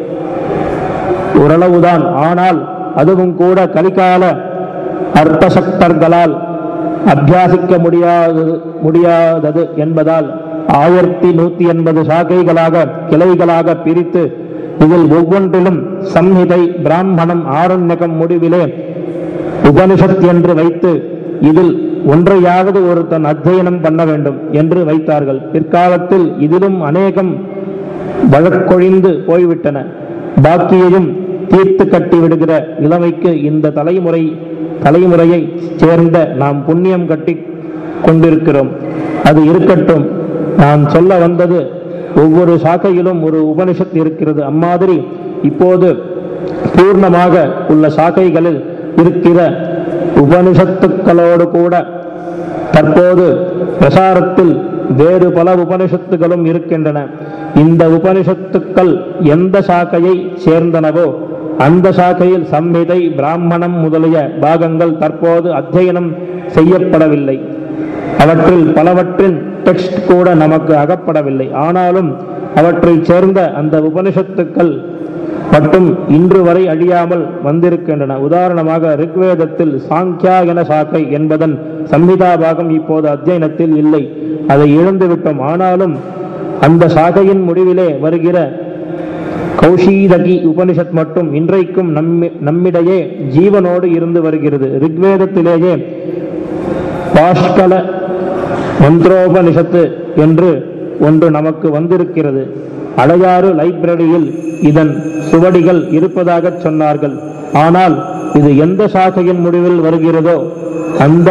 ஓரளவுதான். ஆனால் அதுவும் கூட கலிகால அர்த்தசக்தர்களால் அபியாசிக்க முடியாதது முடியாதது என்பதால் ஆயிரத்தி நூத்தி எண்பது சாக்கைகளாக கிளைகளாக பிரித்து இதில் ஒவ்வொன்றிலும் சம்ஹிதை, பிராமணம், ஆரண்யகம் முடிவிலே உபனிஷத் என்று வைத்து இதில் ஒன்றையாவது ஒருத்தன் அத்தியனம் பண்ண வேண்டும் என்று வைத்தார்கள். பிற்காலத்தில் இதிலும் அநேகம் வழக்கொழிந்து போய்விட்டன. பாக்கியையும் தீர்த்து கட்டி விடுகிற இளமைக்கு இந்த தலைமுறை தலைமுறையை சேர்ந்த நாம் புண்ணியம் கட்டி கொண்டிருக்கிறோம். அது இருக்கட்டும். நான் சொல்ல வந்தது, ஒவ்வொரு சாக்கையிலும் ஒரு உபனிஷத் இருக்கிறது. அம்மாதிரி இப்போது பூர்ணமாக உள்ள சாக்கைகளில் இருக்கிற உபனிஷத்துக்களோடு கூட தற்போது பிரசாரத்தில் வேறு பல உபனிஷத்துகளும் இருக்கின்றன. இந்த உபனிஷத்துக்கள் எந்த சாக்கையை சேர்ந்தனவோ அந்த சாக்கையில் சம்ஹிதை, பிராமணம் முதலிய பாகங்கள் தற்போது அத்தியனம் செய்யப்படவில்லை. அவற்றில் பலவற்றின் டெக்ஸ்ட் கூட நமக்கு அகப்படவில்லை. ஆனாலும் அவற்றை சேர்ந்த அந்த உபனிஷத்துக்கள் மட்டும் இன்று வரை அழியாமல் வந்திருக்கின்றன. உதாரணமாக ரிக்வேதத்தில் சாங்கியா என சாக்கை என்பதன் சம்ஹிதா பாகம் இப்போது அத்தியனத்தில் இல்லை. அதை இழந்துவிட்டோம். ஆனாலும் அந்த சாகையின் முடிவிலே வருகிற கௌஷீதகி உபனிஷத் மட்டும் இன்றைக்கும் நம்மி நம்மிடையே ஜீவனோடு இருந்து வருகிறது. ரிக்வேதத்திலேயே பாஷ்கல மந்திரோபனிஷத்து என்று ஒன்று நமக்கு வந்திருக்கிறது. அடையாறு லைப்ரரியில் இதன் சுவடிகள் இருப்பதாக சொன்னார்கள். ஆனால் இது எந்த சாக்கையின் முடிவில் வருகிறதோ அந்த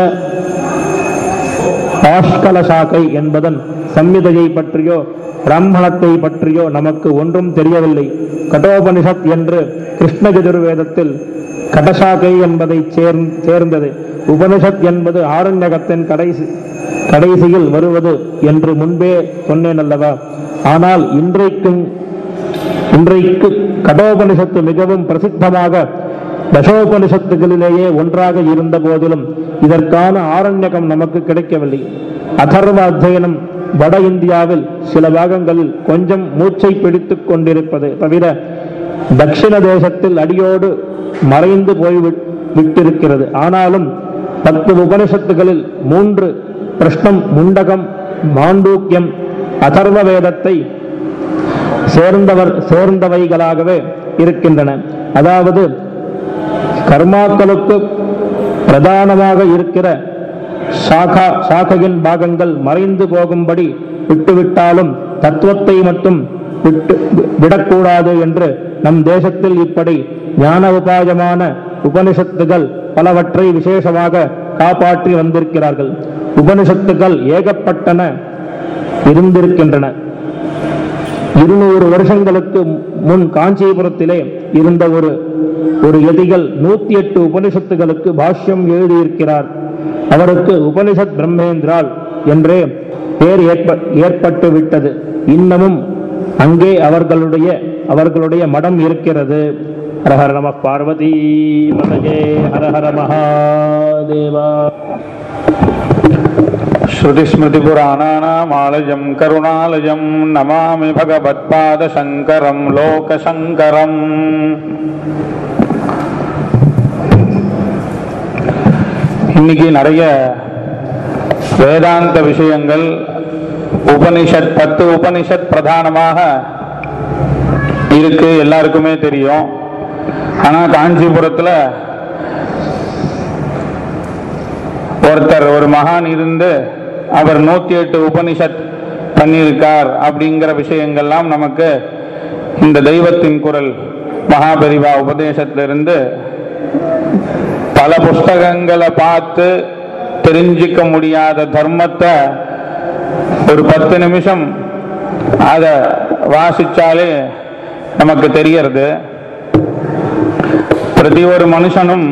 பாஷ்கல சாக்கை என்பதன் சம்ஹிதையை பற்றியோ பிராமணத்தை பற்றியோ நமக்கு ஒன்றும் தெரியவில்லை. கடோபனிஷத் என்று கிருஷ்ணயஜுர்வேதத்தில் கடசாக்கை என்பதை சேர்ந்தது. உபனிஷத் என்பது ஆரண்யகத்தின் கடைசி கடைசியில் வருவது என்று முன்பே சொன்னேன் அல்லவா? ஆனால் இன்றைக்கும் இன்றைக்கு கடோபனிஷத்து மிகவும் பிரசித்தமாக தசோபனிஷத்துகளிலேயே ஒன்றாக இருந்த போதிலும் இதற்கான ஆரண்யகம் நமக்கு கிடைக்கவில்லை. அதர்வ அத்தியனம் வட இந்தியாவில் சில பாகங்களில் கொஞ்சம் மூச்சை பிடித்துக் கொண்டிருப்பது தவிர தட்சிண தேசத்தில் அடியோடு மறைந்து போய் விட்டிருக்கிறது. ஆனாலும் பத்து உபனிஷத்துகளில் மூன்று பிரஷ்னம், முண்டகம், மாண்டூக்கியம், அதர்வ வேதத்தை சேர்ந்தவர் சேர்ந்தவைகளாகவே இருக்கின்றன. அதாவது கர்மாக்களுக்கு பிரதானமாக இருக்கிற சாகா சாகையின் பாகங்கள் மறைந்து போகும்படி விட்டுவிட்டாலும் தத்துவத்தை மட்டும் விட்டு விடக்கூடாது என்று நம் தேசத்தில் இப்படி ஞான உபாயமான உபனிஷத்துகள் பலவற்றை விசேஷமாக காப்பாற்றி வந்திருக்கிறார்கள். உபனிஷத்துகள் ஏகப்பட்டன இருந்திருக்கின்றன. இருநூறு வருஷங்களுக்கு முன் காஞ்சிபுரத்திலே இருந்த ஒரு ஒரு யதிகள் நூத்தி எட்டு உபனிஷத்துகளுக்கு பாஷ்யம் எழுதியிருக்கிறார். அவருக்கு உபனிஷத் பிரம்மேந்திரால் என்றே பேர் ஏற்ப ஏற்பட்டு விட்டது. இன்னமும் அங்கே அவர்களுடைய அவர்களுடைய மடம் இருக்கிறது. ஹரஹர நம பார்வதி பதஜே ஹரஹர மகாதேவா. ஸ்ருதிஸ்மிருதிபுராணாநாமாலயம் கருணாலயம் நமாமி பகவத்பாத சங்கரம் லோகசங்கரம். இன்னைக்கு நிறைய வேதாந்த விஷயங்கள், உபனிஷத், பத்து உபனிஷத் பிரதானமாக இருக்கு, எல்லாருக்குமே தெரியும். ஆனா காஞ்சிபுரத்தில் ஒருத்தர், ஒரு மகான் இருந்து அவர் நூத்தி எட்டு உபனிஷத் பண்ணியிருக்கார் அப்படிங்கிற விஷயங்கள்லாம் நமக்கு இந்த தெய்வத்தின் குரல் மகாபெரிவா உபதேசத்திலிருந்து பல புஸ்தகங்களை பார்த்து தெரிஞ்சிக்க முடியாத தர்மத்தை ஒரு பத்து நிமிஷம் அதை வாசிச்சாலே நமக்கு தெரியறது. பிரதி ஒரு மனுஷனும்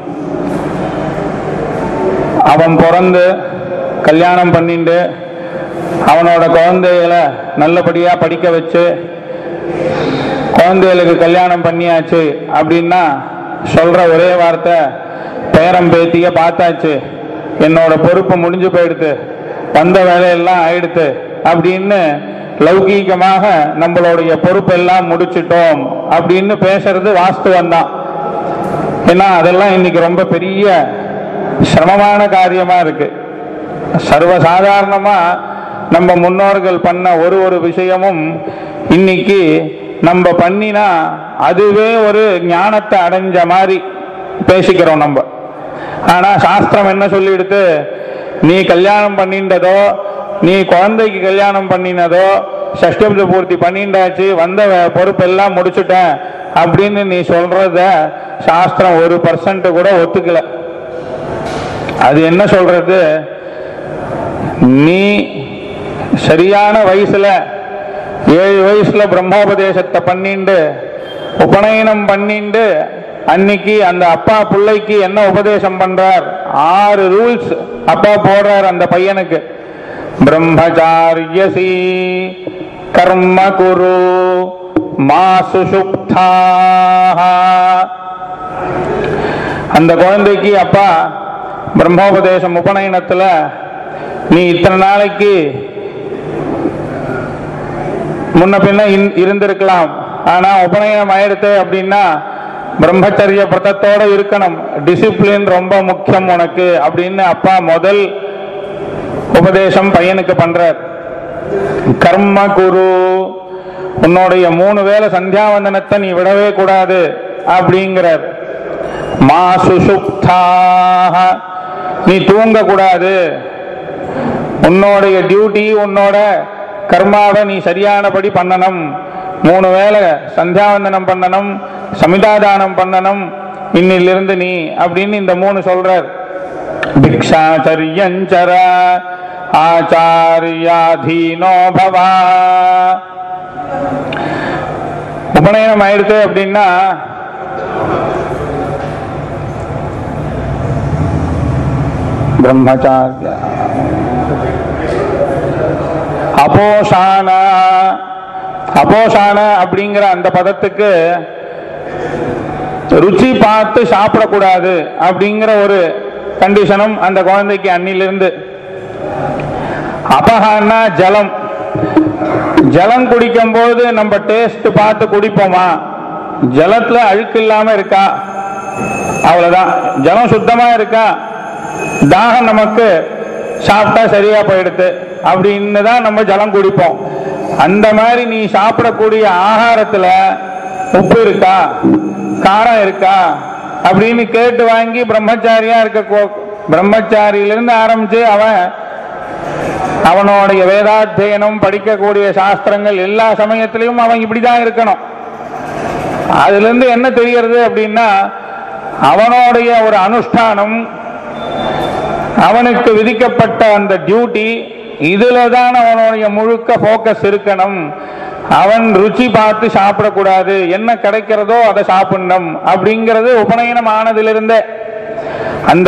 அவன் பிறந்து கல்யாணம் பண்ணிட்டு அவனோட குழந்தைகளை நல்லபடியா படிக்க வச்சு குழந்தைகளுக்கு கல்யாணம் பண்ணியாச்சு அப்படின்னா சொல்ற ஒரே வார்த்தை, பேரம் பேத்திய பார்த்தாச்சு, என்னோட பொறுப்பு முடிஞ்சு போயிடுத்து, வந்த வேலையெல்லாம் ஆயிடுத்து அப்படின்னு லௌகீகமாக நம்மளுடைய பொறுப்பெல்லாம் முடிச்சிட்டோம் அப்படின்னு பேசுறது வாஸ்தவம் தான். ஏன்னா அதெல்லாம் இன்னைக்கு ரொம்ப பெரிய சிரமமான காரியமா இருக்கு. சர்வசாதாரணமா நம்ம முன்னோர்கள் பண்ண ஒரு ஒரு விஷயமும் இன்னைக்கு நம்ம பண்ணினா அதுவே ஒரு ஞானத்தை அடைஞ்ச மாதிரி பேசிக்கிறோம் நம்ம. ஆனா சாஸ்திரம் என்ன சொல்லிடுத்து, நீ கல்யாணம் பண்ணின்றதோ, நீ குழந்தைக்கு கல்யாணம் பண்ணினதோ, சஷ்டபதி பூர்த்தி பண்ணிண்டாச்சு, வந்த பொறுப்பெல்லாம் முடிச்சுட்ட அப்படின்னு நீ சொல்றத சாஸ்திரம் ஒரு பர்சன்ட் கூட ஒத்துக்கல. அது என்ன சொல்றது, நீ சரியான வயசுல ஏழு வயசுல பிரம்மோபதேசத்தை பண்ணிண்டு உபநயனம் பண்ணிண்டு அன்னைக்கு அந்த அப்பா பிள்ளைக்கு என்ன உபதேசம் பண்றார், ஆறு ரூல்ஸ் அப்பா போடுறார் அந்த பையனுக்கு. பிரம்மச்சாரியசி கர்ம குரு மா சுஷுப்தாஹ. அந்த குழந்தைக்கு அப்பா பிரம்மோபதேசம் உபநயனத்துல நீ இத்தனை நாளைக்கு முன்ன பின்ன இருந்திருக்கலாம், ஆனா உபநயனம் ஆயிடுத்து அப்படின்னா பிரம்மச்சரிய பிரதத்தோட இருக்கணும், டிசிப்ளின் ரொம்ப முக்கியம் உனக்கு அப்படின்னு அப்பா முதல் உபதேசம் பையனுக்கு பண்றார். கர்ம குரு, உன்னுடைய மூணு வேளை சந்தியாவந்தனத்தை நீ விடவே கூடாது அப்படிங்கிறார். மா சுஷுப்தாஹ, நீ தூங்க கூடாது, உன்னோடைய டியூட்டி உன்னோட கர்மாவை நீ சரியானபடி பண்ணணும். மூணு வேளை சந்தியாவந்தனம் பண்ணணும், சமிதாதானம் பண்ணணும் இன்னிலிருந்து நீ அப்படின்னு இந்த மூணு சொல்றார். பிக்ஷாச்சரியஞ்சர ஆச்சாரியாதீனோ பவா. உபநயனம் ஆயிடுத்து அப்படின்னா பிரம்மச்சாரிய அபோஷான. அபோஷான அப்படிங்கிற அந்த பதத்துக்கு ருச்சி பார்த்து சாப்பிடக்கூடாது அப்படிங்கிற ஒரு கண்டிஷனும் அந்த குழந்தைக்கு அன்னிலிருந்து. அபஹான்னா ஜலம். ஜலம் குடிக்கும் போது நம்ம டேஸ்ட் பார்த்து குடிப்போமா, ஜலத்துல அழுக்கு இல்லாம இருக்கா, அவ்வளவுதான். ஜலம் சுத்தமா இருக்கா, தாகம் நமக்கு சாப்பிட்டா சரியா போயிடுது அப்படின்னு தான் நம்ம ஜலம் குடிப்போம். அந்த மாதிரி நீ சாப்பிடக்கூடிய ஆகாரத்துல உப்பு இருக்கா, காரம் இருக்கா அப்படின்னு கேட்டு வாங்கி பிரம்மச்சாரியா இருக்க. பிரம்மச்சாரியிலிருந்து ஆரம்பிச்சு அவன் அவனுடைய வேதாத்தியனம் படிக்கக்கூடிய சாஸ்திரங்கள் எல்லா சமயத்திலையும் அவன் இப்படிதான் இருக்கணும். அதுல இருந்து என்ன தெரியறது அப்படின்னா, அவனுடைய ஒரு அனுஷ்டானம், அவனுக்கு விதிக்கப்பட்ட அந்த டியூட்டி, இதுலதான் அவனுடைய முழுக்க போக்கஸ் இருக்கணும். அவன் ருச்சி பார்த்து சாப்பிடக்கூடாது, என்ன கிடைக்கிறதோ அதை சாப்பிடணும் அப்படிங்கிறது உபநயனம் ஆனதிலிருந்தே. அந்த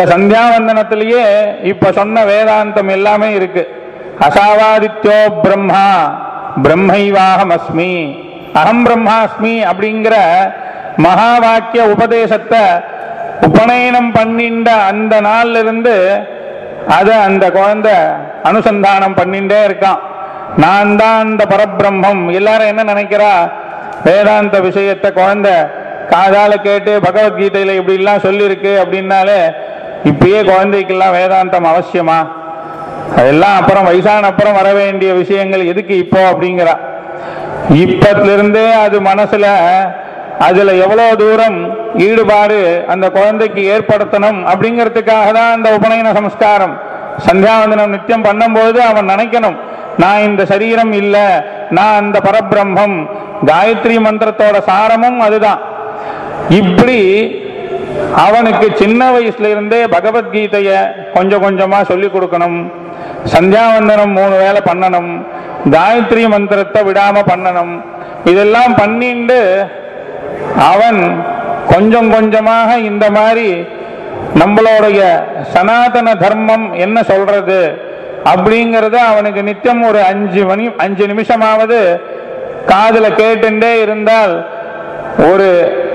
சந்தியாவந்தனத்திலேயே இப்ப சொன்ன வேதாந்தம் எல்லாமே இருக்கு. அசாவாதித்யோ பிரம்மா பிரம்மைவாகமஸ்மி, அகம் பிரம்மாஸ்மி அப்படிங்கிற மகா வாக்கிய உபதேசத்தை உபநயனம் பண்ணிண்ட அந்த நாள்ல இருந்து அத அந்த குழந்தை அனுசந்தானம் பண்ணிட்டே இருக்கான். நான் தான் அந்த பரபிரம்மம். எல்லாரும் என்ன நினைக்கிறா, வேதாந்த விஷயத்தை குழந்தை காதால கேட்டு பகவத்கீதையில இப்படி எல்லாம் சொல்லியிருக்கு அப்படின்னாலே இப்பயே குழந்தைக்கெல்லாம் வேதாந்தம் அவசியமா, அதெல்லாம் அப்புறம் வயசான அப்புறம் வர வேண்டிய விஷயங்கள் எதுக்கு இப்போ அப்படிங்கிறா. இப்பத்திலிருந்தே அது மனசுல அதுல எவ்வளவு தூரம் ஈடுபாடு அந்த குழந்தைக்கு ஏற்படுத்தணும் அப்படிங்கிறதுக்காக தான் அந்த உபநயன சம்ஸ்காரம். சந்தியாவந்தனம் நித்தியம் பண்ணும்போது அவன் நினைக்கணும், நான் இந்த சரீரம் இல்ல, நான் அந்த பரபிரம்மம். காயத்ரி மந்திரத்தோட சாரமும் அதுதான். இப்படி அவனுக்கு சின்ன வயசுல இருந்தே பகவத்கீதைய கொஞ்சம் கொஞ்சமா சொல்லிக் கொடுக்கணும். சந்தியாவந்தனம் மூணு வேளை பண்ணணும், காயத்ரி மந்திரத்தை விடாம பண்ணணும். இதெல்லாம் பண்ணிண்டு அவன் கொஞ்சம் கொஞ்சமாக இந்த மாதிரி நம்மளுடைய சனாதன தர்மம் என்ன சொல்றது அப்படிங்கறத அவனுக்கு நித்தியம் ஒரு அஞ்சு மணி அஞ்சு நிமிஷமாவது காதுல கேட்டுட்டே இருந்தால் ஒரு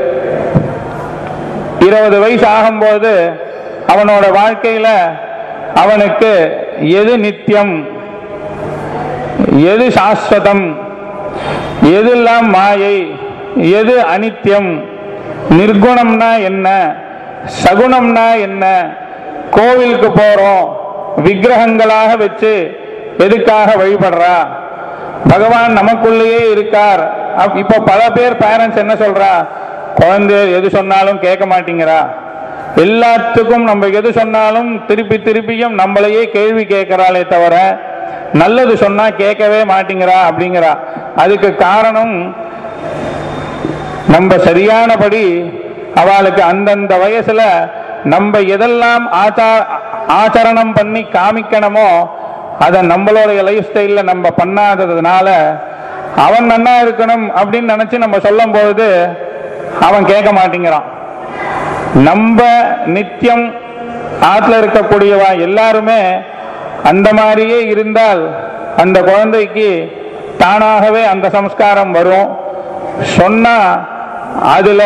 இருபது வயசு ஆகும்போது அவனோட வாழ்க்கையில அவனுக்கு எது நித்தியம், எது சாஸ்வதம், எதெல்லாம் மாயை, எது அனித்தியம், நிர்குணம்னா என்ன, சகுணம்னா என்ன, கோவிலுக்கு போறோம் விக்கிரகங்களாக வச்சு எதுக்காக வழிபடுறா, பகவான் நமக்குள்ளேயே இருக்கார். இப்ப பல பேர் பேரண்ட்ஸ் என்ன சொல்றா, குழந்தை எது சொன்னாலும் கேட்க மாட்டேங்கிறா, எல்லாத்துக்கும் நம்ம எது சொன்னாலும் திருப்பி திருப்பியும் நம்மளையே கேள்வி கேட்கிறாளே தவிர நல்லது சொன்னா கேட்கவே மாட்டேங்கிறா அப்படிங்கிறா. அதுக்கு காரணம் நம்ம சரியானபடி அவளுக்கு அந்தந்த வயசுல நம்ம எதெல்லாம் ஆச்சரணம் பண்ணி காமிக்கணுமோ அதை நம்மளுடைய லைஃப் ஸ்டைல்ல நம்ம பண்ணாததுனால அவன் நன்னா இருக்கணும் அப்படின்னு நினைச்சு நம்ம சொல்லும் போது அவன் கேட்க மாட்டேங்கிறான். நம்ம நித்தியம் ஆத்துல இருக்கக்கூடியவா எல்லாருமே அந்த மாதிரியே இருந்தால் அந்த குழந்தைக்கு தானாகவே அந்த சம்ஸ்காரம் வரும். சொன்னா அதுல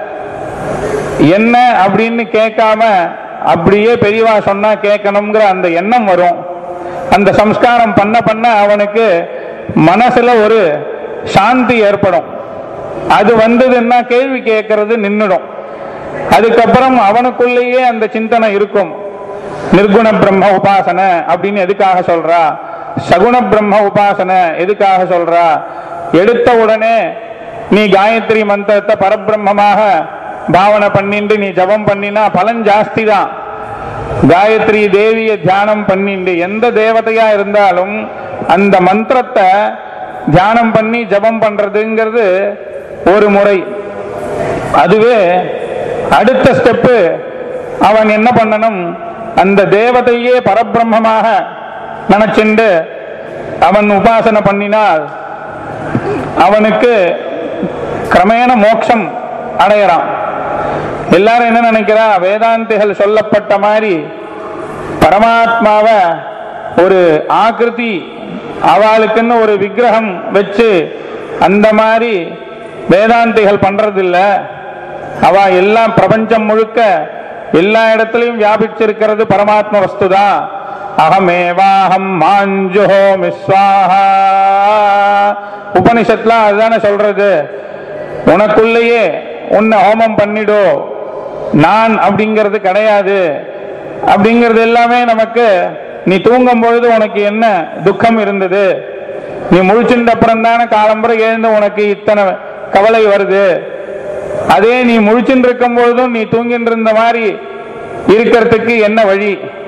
என்ன அப்படின்னு கேட்காம அப்படியே பெரியவா சொன்னா கேட்கணுங்கிற அந்த எண்ணம் வரும். அந்த சம்ஸ்காரம் பண்ண பண்ண அவனுக்கு மனசுல ஒரு சாந்தி ஏற்படும். அது வந்ததுன்னா கேள்வி கேட்கறது நின்றுடும். அதுக்கப்புறம் அவனுக்குள்ளேயே அந்த சிந்தனை இருக்கும். நிர்குண பிரம்ம உபாசனை அப்படின்னு எதுக்காக சொல்றா, சகுண பிரம்ம உபாசனை எதுக்காக சொல்றா, எடுத்த உடனே நீ காயத்ரி மந்திரத்தை பரபிரம்மமாக பாவனை பண்ணிட்டு நீ ஜபம் பண்ணினா பலன் ஜாஸ்தி தான். காயத்ரி தேவிய தியானம் பண்ணிட்டு எந்த தேவதையா இருந்தாலும் அந்த மந்திரத்தை தியானம் பண்ணி ஜபம் பண்றதுங்கிறது ஒரு முறை. அதுவே அடுத்த ஸ்டெப்பு அவன் என்ன பண்ணணும், அந்த தேவதையே பரபிரம்மமாக நினைச்சுண்டு அவன் உபாசனை பண்ணினால் அவனுக்கு கிரமேண மோட்சம் அடையறான். எல்லாரும் என்ன நினைக்கிறா, வேதாந்திகள் சொல்லப்பட்ட மாதிரி பரமாத்மாவை ஒரு ஆகிருதி அவளுக்குன்னு ஒரு விக்கிரகம் வச்சு அந்த மாதிரி வேதாந்திகள் பண்றதில்ல. அவ எல்லாம் பிரபஞ்சம் முழுக்க எல்லா இடத்திலையும் வியாபிச்சிருக்கிறது பரமாத்ம வஸ்துதான். அகமேவாஹம் மாஞ்சுஹோமி ஸ்வாஹா. உபனிஷத்துல அதுதானே சொல்றது, உனக்குள்ளேயே உன்னை ஹோமம் பண்ணிடோ, நான் அப்படிங்கிறது கிடையாது அப்படிங்கிறது எல்லாமே நமக்கு. நீ தூங்கும் பொழுது உனக்கு என்ன துக்கம் இருந்தது, நீ முழிச்சுட்ட அப்புறம் தானே காலம்புரை எழுந்து உனக்கு இத்தனை கவலை வருது. அதே நீ முழிச்சுட்டு இருக்கும் பொழுதும் நீ தூங்கிட்டு இருந்த மாதிரி இருக்கிறதுக்கு என்ன வழி?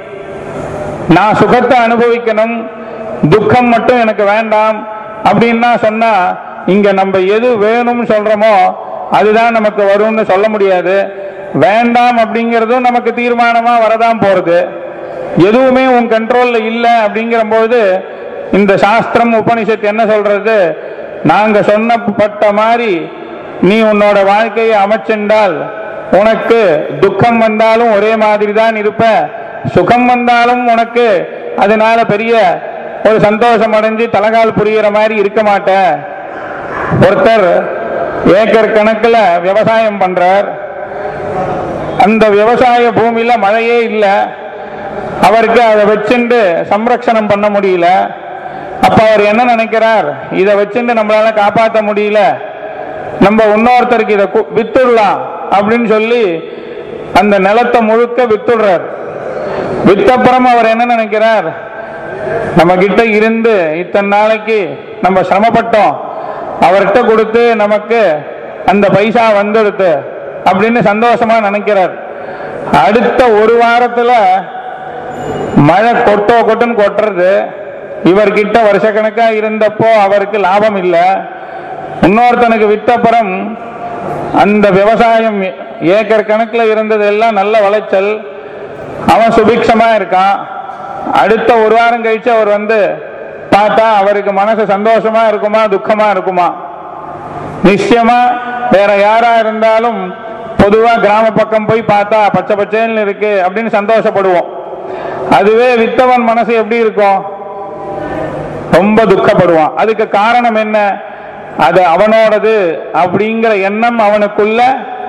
நான் சுகத்தை அனுபவிக்கணும், துக்கம் மட்டும் எனக்கு வேண்டாம் அப்படின்னா சொன்னா இங்க நம்ம எது வேணும்னு சொல்றோமோ அதுதான் நமக்கு வரும்னு சொல்ல முடியாது. வேண்டாம் அப்படிங்கிறதும் நமக்கு தீர்மானமா வரதான் போறது. எதுவுமே உன் கண்ட்ரோல்ல இல்லை அப்படிங்கிற போது இந்த சாஸ்திரம் உபனிஷத்து என்ன சொல்றது, நாங்க சொன்னப்பட்ட மாதிரி நீ உன்னோட வாழ்க்கையை அமைச்சென்றால் உனக்கு துக்கம் வந்தாலும் ஒரே மாதிரி தான் இருப்ப, சுகம் வந்தாலும் உனக்கு அதனால பெரிய ஒரு சந்தோஷம் அடைஞ்சு தலகால் புரிகிற மாதிரி இருக்க மாட்டேன். ஒருத்தர் ஏக்கர் கணக்கில் விவசாயம் பண்றார். அந்த விவசாய பூமியில மழையே இல்லை, அவருக்கு அதை வச்சுட்டு சம்ரக்ஷணம் பண்ண முடியல. அப்ப அவர் என்ன நினைக்கிறார், இதை வச்சுட்டு நம்மளால காப்பாற்ற முடியல, நம்ம இன்னொருத்தருக்கு இதை வித்துடலாம் அப்படின்னு சொல்லி அந்த நிலத்தை முழுக்க வித்துடுறார். வித்தப்புறம் அவர் என்ன நினைக்கிறார், நம்ம கிட்ட இருந்து இத்தனை நாளைக்கு நம்ம சிரமப்பட்டோம், அவர்கிட்ட கொடுத்து நமக்கு அந்த பைசா வந்துடுது அப்படின்னு சந்தோஷமா நினைக்கிறார். அடுத்த ஒரு வாரத்துல மழை கொட்டோ கொட்டுன்னு கொட்டுறது. இவர்கிட்ட வருஷக்கணக்கா இருந்தப்போ அவருக்கு லாபம் இல்லை. இன்னொருத்தனுக்கு வித்தப்புறம் அந்த விவசாயம் ஏக்கர் கணக்கில் இருந்தது எல்லாம் நல்ல விளைச்சல், அவன் சுபிக்ஷமா இருக்கான். அடுத்த ஒரு வாரம் கழிச்சு அவர் வந்து பார்த்தா அவருக்கு மனசு சந்தோஷமா இருக்குமா துக்கமா இருக்குமா? நிச்சயமா வேற யாரா இருந்தாலும் பொதுவா கிராம பக்கம் போய் பார்த்தா பச்சை பச்சைன்னு இருக்கு அப்படின்னு சந்தோஷப்படுவோம். அதுவே வித்தவன் மனசு எப்படி இருக்கும், ரொம்ப துக்கப்படுவான். அதுக்கு காரணம் என்ன, அது அவனோடது அப்படிங்கிற எண்ணம் அவனுக்குள்ள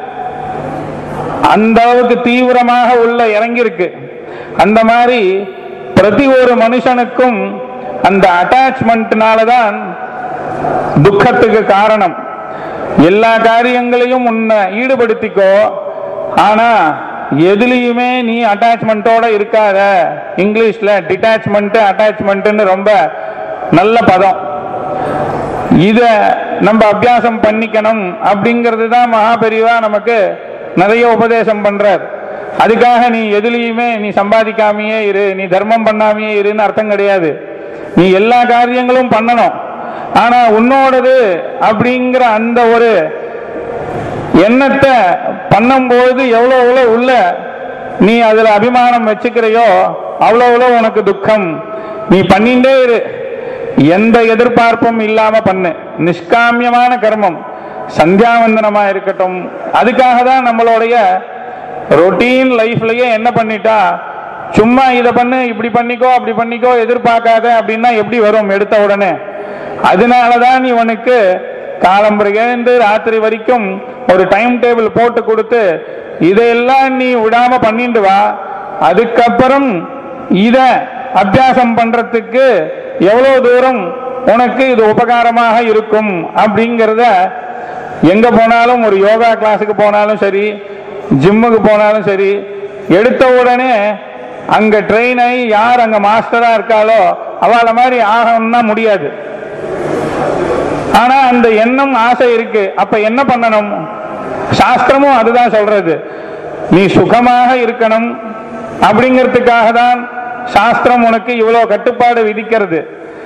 அந்த அளவுக்கு தீவிரமாக உள்ள இறங்கியிருக்கு. அந்த மாதிரி பிரதி ஒரு மனுஷனுக்கும் அந்த அட்டாச்மெண்ட்னாலதான் துக்கத்துக்கு காரணம். எல்லா காரியங்களையும் உன்னை ஈடுபடுத்திக்கோ, ஆனா எதுலையுமே நீ அட்டாச்மெண்டோட இருக்காத. இங்கிலீஷ்ல டிட்டாச்மெண்ட் அட்டாச்மெண்ட் ரொம்ப நல்ல பதம். இத நம்ம அபியாசம் பண்ணிக்கணும் அப்படிங்கிறது தான் மகாபெரிவா நமக்கு நிறைய உபதேசம் பண்றார். அதுக்காக நீ எதுலையுமே நீ சம்பாதிக்காமையே இரு, நீ தர்மம் பண்ணாமையே இருன்னு அர்த்தம் கிடையாது. நீ எல்லா காரியங்களும் பண்ணணும், ஆனா உன்னோடது அப்படிங்கிற அந்த ஒரு எண்ணத்தை பண்ணும்போது எவ்வளவு எவ்வளவு உள்ள நீ அதுல அபிமானம் வச்சுக்கிறையோ அவ்வளவு எவ்வளவு உனக்கு துக்கம். நீ பண்ணிட்டே இரு, எந்த எதிர்பார்ப்பும் இல்லாம பண்ணு. நிஷ்காமியமான கர்மம், சந்தியாவந்தனமா இருக்கட்டும். அதுக்காக தான் நம்மளுடைய ரொட்டீன் லைஃப்லயே என்ன பண்ணிட்டா, சும்மா இதை பண்ணு இப்படி பண்ணிக்கோ அப்படி பண்ணிக்கோ எதிர்பார்க்காத அப்படின்னா எப்படி வரும் எடுத்த உடனே? அதனாலதான் இவனுக்கு காலம்புரைந்து ராத்திரி வரைக்கும் ஒரு டைம் டேபிள் போட்டு கொடுத்து இதையெல்லாம் நீ விடாம பண்ணிட்டு வா, அதுக்கப்புறம் இத அபியாசம் பண்றதுக்கு எவ்வளவு தூரம் உனக்கு இது உபகாரமாக இருக்கும் அப்படிங்கிறத எங்க போனாலும், ஒரு யோகா கிளாஸுக்கு போனாலும் சரி, ஜிம்முக்கு போனாலும் சரி, எடுத்த உடனே அங்க ட்ரெயின் ஆகி யார் அங்க மாஸ்டரா இருக்காளோ அவளை மாதிரி ஆகணும்னா முடியாது. ஆனா அந்த எண்ணம் ஆசை இருக்கு. அப்ப என்ன பண்ணணும்? சாஸ்திரமும் அதுதான் சொல்றது. நீ சுகமாக இருக்கணும் அப்படிங்கிறதுக்காக தான் சாஸ்திரம் உனக்கு இவ்வளவு கட்டுப்பாடு விதிக்கிறது.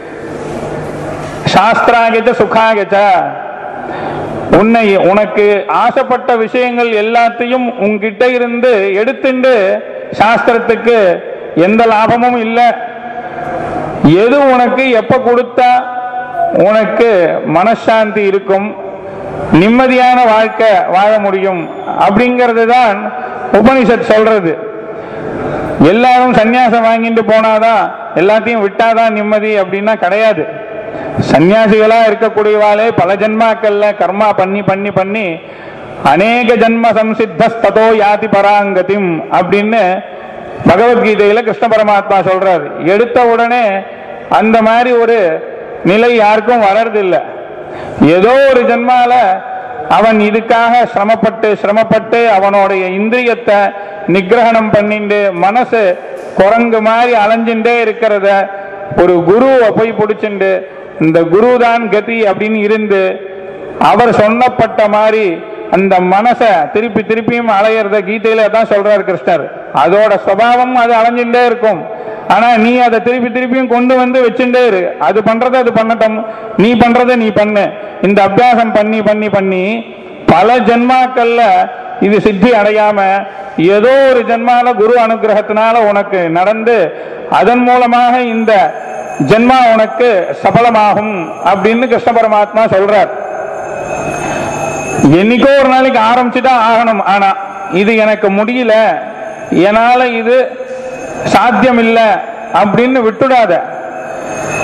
சாஸ்திராகச்ச சுகாகச்ச, உன்னை உனக்கு ஆசைப்பட்ட விஷயங்கள் எல்லாத்தையும் உன்கிட்ட இருந்து எடுத்துண்டு சாஸ்திரத்துக்கு எந்த லாபமும் இல்லை. எது உனக்கு எப்ப கொடுத்தா உனக்கு மனசாந்தி இருக்கும், நிம்மதியான வாழ்க்கை வாழ முடியும் அப்படிங்கிறது தான் உபனிஷத் சொல்றது. எல்லாரும் சன்னியாசம் வாங்கிட்டு போனாதான் எல்லாத்தையும் விட்டாதான் நிம்மதி அப்படின்னா கிடையாது. சன்னியாசிகளா இருக்கக்கூடியவாளே பல ஜென்மாக்கள்ல கர்மா பண்ணி பண்ணி பண்ணி அநேக ஜென்ம சம்சித்தோ யாதி பராங்கதிம் அப்படின்னு பகவத்கீதையில கிருஷ்ண பரமாத்மா சொல்றாரு. எடுத்த உடனே அந்த மாதிரி ஒரு நிலை யாருக்கும் வளர்றதில்லை. ஏதோ ஒரு ஜென்மால அவன் இதுக்காக சிரமப்பட்டு சிரமப்பட்டு அவனுடைய இந்திரியத்தை நிகிரகணம் பண்ணிட்டு மனசு குரங்கு மாதிரி அலைஞ்சுட்டே இருக்கிறத ஒரு குருவை போய் பிடிச்சுண்டு இந்த குரு தான் கதி அப்படின்னு இருந்து அவர் சொன்னப்பட்ட மாதிரி அந்த மனசை திருப்பி திருப்பியும் அலையிறத கீதையில தான் சொல்றாரு கிருஷ்ணர். அதோட சுபாவம் அது அலைஞ்சுட்டே இருக்கும். ஆனா நீ அதை திருப்பி திருப்பியும் கொண்டு வந்து வச்சுட்டே இரு. அது பண்றத அது பண்ணட்டும், நீ பண்றத நீ பண்ணு. இந்த அபியாசம் பண்ணி பண்ணி பண்ணி பல ஜென்மாக்கள்ல இது சித்தி அடையாம ஏதோ ஒரு ஜென்மால குரு அனுகிரகத்தினால உனக்கு நடந்து அதன் மூலமாக இந்த ஜென்மா உனக்கு சபலமாகும் அப்படின்னு கிருஷ்ண பரமாத்மா சொல்றார். என்னைக்கோ ஒரு நாளைக்கு ஆரம்பிச்சுதான் ஆகணும். ஆனா இது எனக்கு முடியல, என்னால இது சாத்தியம் இல்லை அப்படின்னு விட்டுடாத.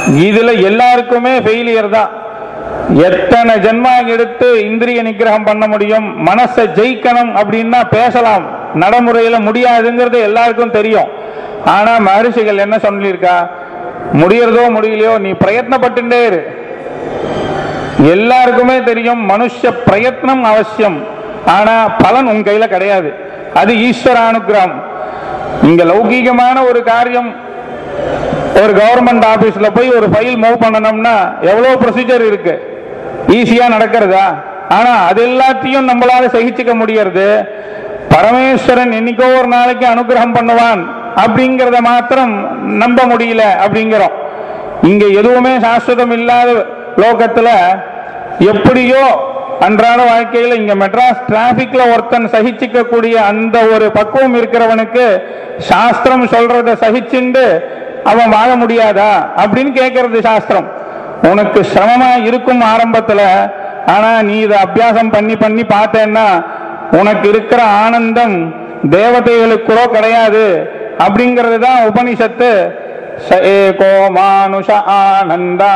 இதுல எல்லாருக்குமே ஃபெயிலியர் தான். எத்தனை ஜென்மா எடுத்து இந்திரிய நிகிரகம் பண்ண முடியும், மனசை ஜெயிக்கணும் அப்படின்னா பேசலாம், நடைமுறையில முடியாதுங்கிறது எல்லாருக்கும் தெரியும். ஆனா மகரிஷிகள் என்ன சொல்லியிருக்கா, முடியறதோ முடியலையோ நீ பிரயத்னப்பட்டுட்டே இரு. எல்லாருக்குமே தெரியும் மனுஷ பிரயத்னம் அவசியம், ஆனா பலன் உன் கையில கிடையாது. அது ஈஸ்வர அனுகிரகம். இங்க லௌகீகமான ஒரு காரியம், ஒரு கவர்மெண்ட் ஆபீஸ்ல போய் ஒரு ஃபைல் மூவ் பண்ணணும்னா எவ்வளவு ப்ரொசீஜர் இருக்கு, ஈஸியா நடக்கிறதா? ஆனா அது எல்லாத்தையும் நம்மளால சகிச்சுக்க முடியறது. பரமேஸ்வரன் என்னைக்கோ ஒரு நாளைக்கு அனுகிரகம் பண்ணுவான் அப்படிங்கறத மாத்திரம் நம்ப முடியல அப்படிங்கிறோம். இங்க எதுவுமே சாஸ்வதம் இல்லாத லோகத்துல எப்படியோ அன்றாட வாழ்க்கையில இங்க மெட்ராஸ் டிராபிக்ல ஒருத்தன் சகிச்சுக்க கூடிய அந்த ஒரு பக்குவம் இருக்கிறவனுக்கு சாஸ்திரம் சொல்றத சகிச்சுண்டு அவன் வாழ முடியாதா அப்படின்னு கேட்கறது சாஸ்திரம். உனக்கு சிரமமா இருக்கும் ஆரம்பத்துல, ஆனா நீ இதை அபியாசம் பண்ணி பண்ணி பார்த்தேன்னா உனக்கு இருக்கிற ஆனந்தம் தேவதைகளுக்கு கூட கிடையாது அப்படிங்கிறது தான் உபனிஷத்து. ஏகோ மானுஷ ஆனந்தா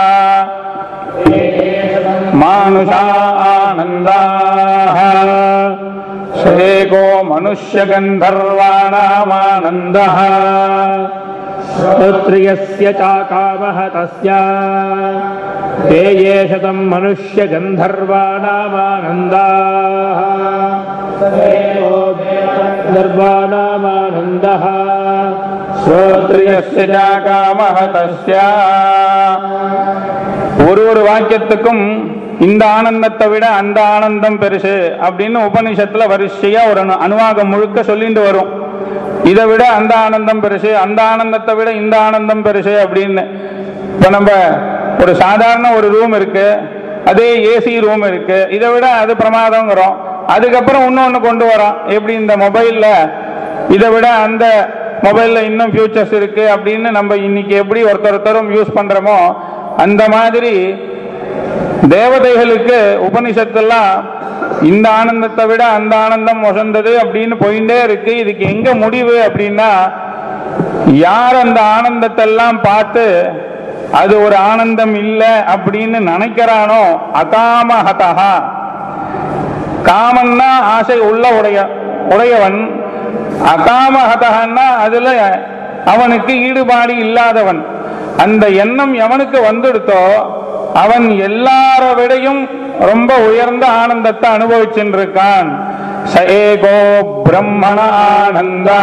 மானுஷா ஆனந்தா ஏகோ மனுஷ்ய கந்தர்வாணாமானந்தா ஸ்ரோத்ரியஸ்ய சாகாமஹ தஸ்ய தே யே சதம் மனுஷ்ய கந்தர்வாணாமானந்தாः தேவோ கந்தர்வாணாமானந்தः ஸ்ரோத்ரியஸ்ய சாகாமஹ தஸ்ய. ஒரு ஒரு வாக்கியத்துக்கும் இந்த ஆனந்தத்தை விட அந்த ஆனந்தம் பெருசு அப்படின்னு உபனிஷத்துல வரிசையா ஒரு அனுவாகம் முழுக்க சொல்லிட்டு வரும். இதை விட அந்த ஆனந்தம் பெருசு, அந்த ஆனந்தத்தை விட இந்த ஆனந்தம் பெருசு அப்படின்னு. இப்ப நம்ம ஒரு சாதாரண ஒரு ரூம் இருக்கு, அதே ஏசி ரூம் இருக்கு, இதை விட அது பிரமாதங்கிறோம். அதுக்கப்புறம் இன்னொன்னு கொண்டு வரோம், எப்படி இந்த மொபைல்ல இதை விட அந்த மொபைல்ல இன்னும் ஃபியூச்சர்ஸ் இருக்கு அப்படின்னு நம்ம இன்னைக்கு எப்படி ஒருத்தர் ஒருத்தரும் யூஸ் பண்றோமோ அந்த மாதிரி தேவதைகளுக்கு உபனிஷத்தெல்லாம் இந்த ஆனந்தத்தை விட அந்த ஆனந்தம் வசந்தது அப்படின்னு போயிட்டே இருக்கு. இதுக்கு எங்க முடிவு அப்படின்னா, யார் அந்த ஆனந்தத்தை எல்லாம் பார்த்து அது ஒரு ஆனந்தம் இல்லை அப்படின்னு நினைக்கிறானோ அகாமஹதஹா, காமன்னா ஆசை உள்ள உடைய உடையவன், அகாமஹதஹன்னா அதுல அவனுக்கு ஈடுபாடு இல்லாதவன். அந்த எண்ணம் எவனுக்கு வந்துடுத்தோ அவன் எல்லார விடையும் ரொம்ப உயர்ந்த ஆனந்தத்தை அனுபவிச்சுருக்கான். சஏகோ பிரம்மண ஆனந்தா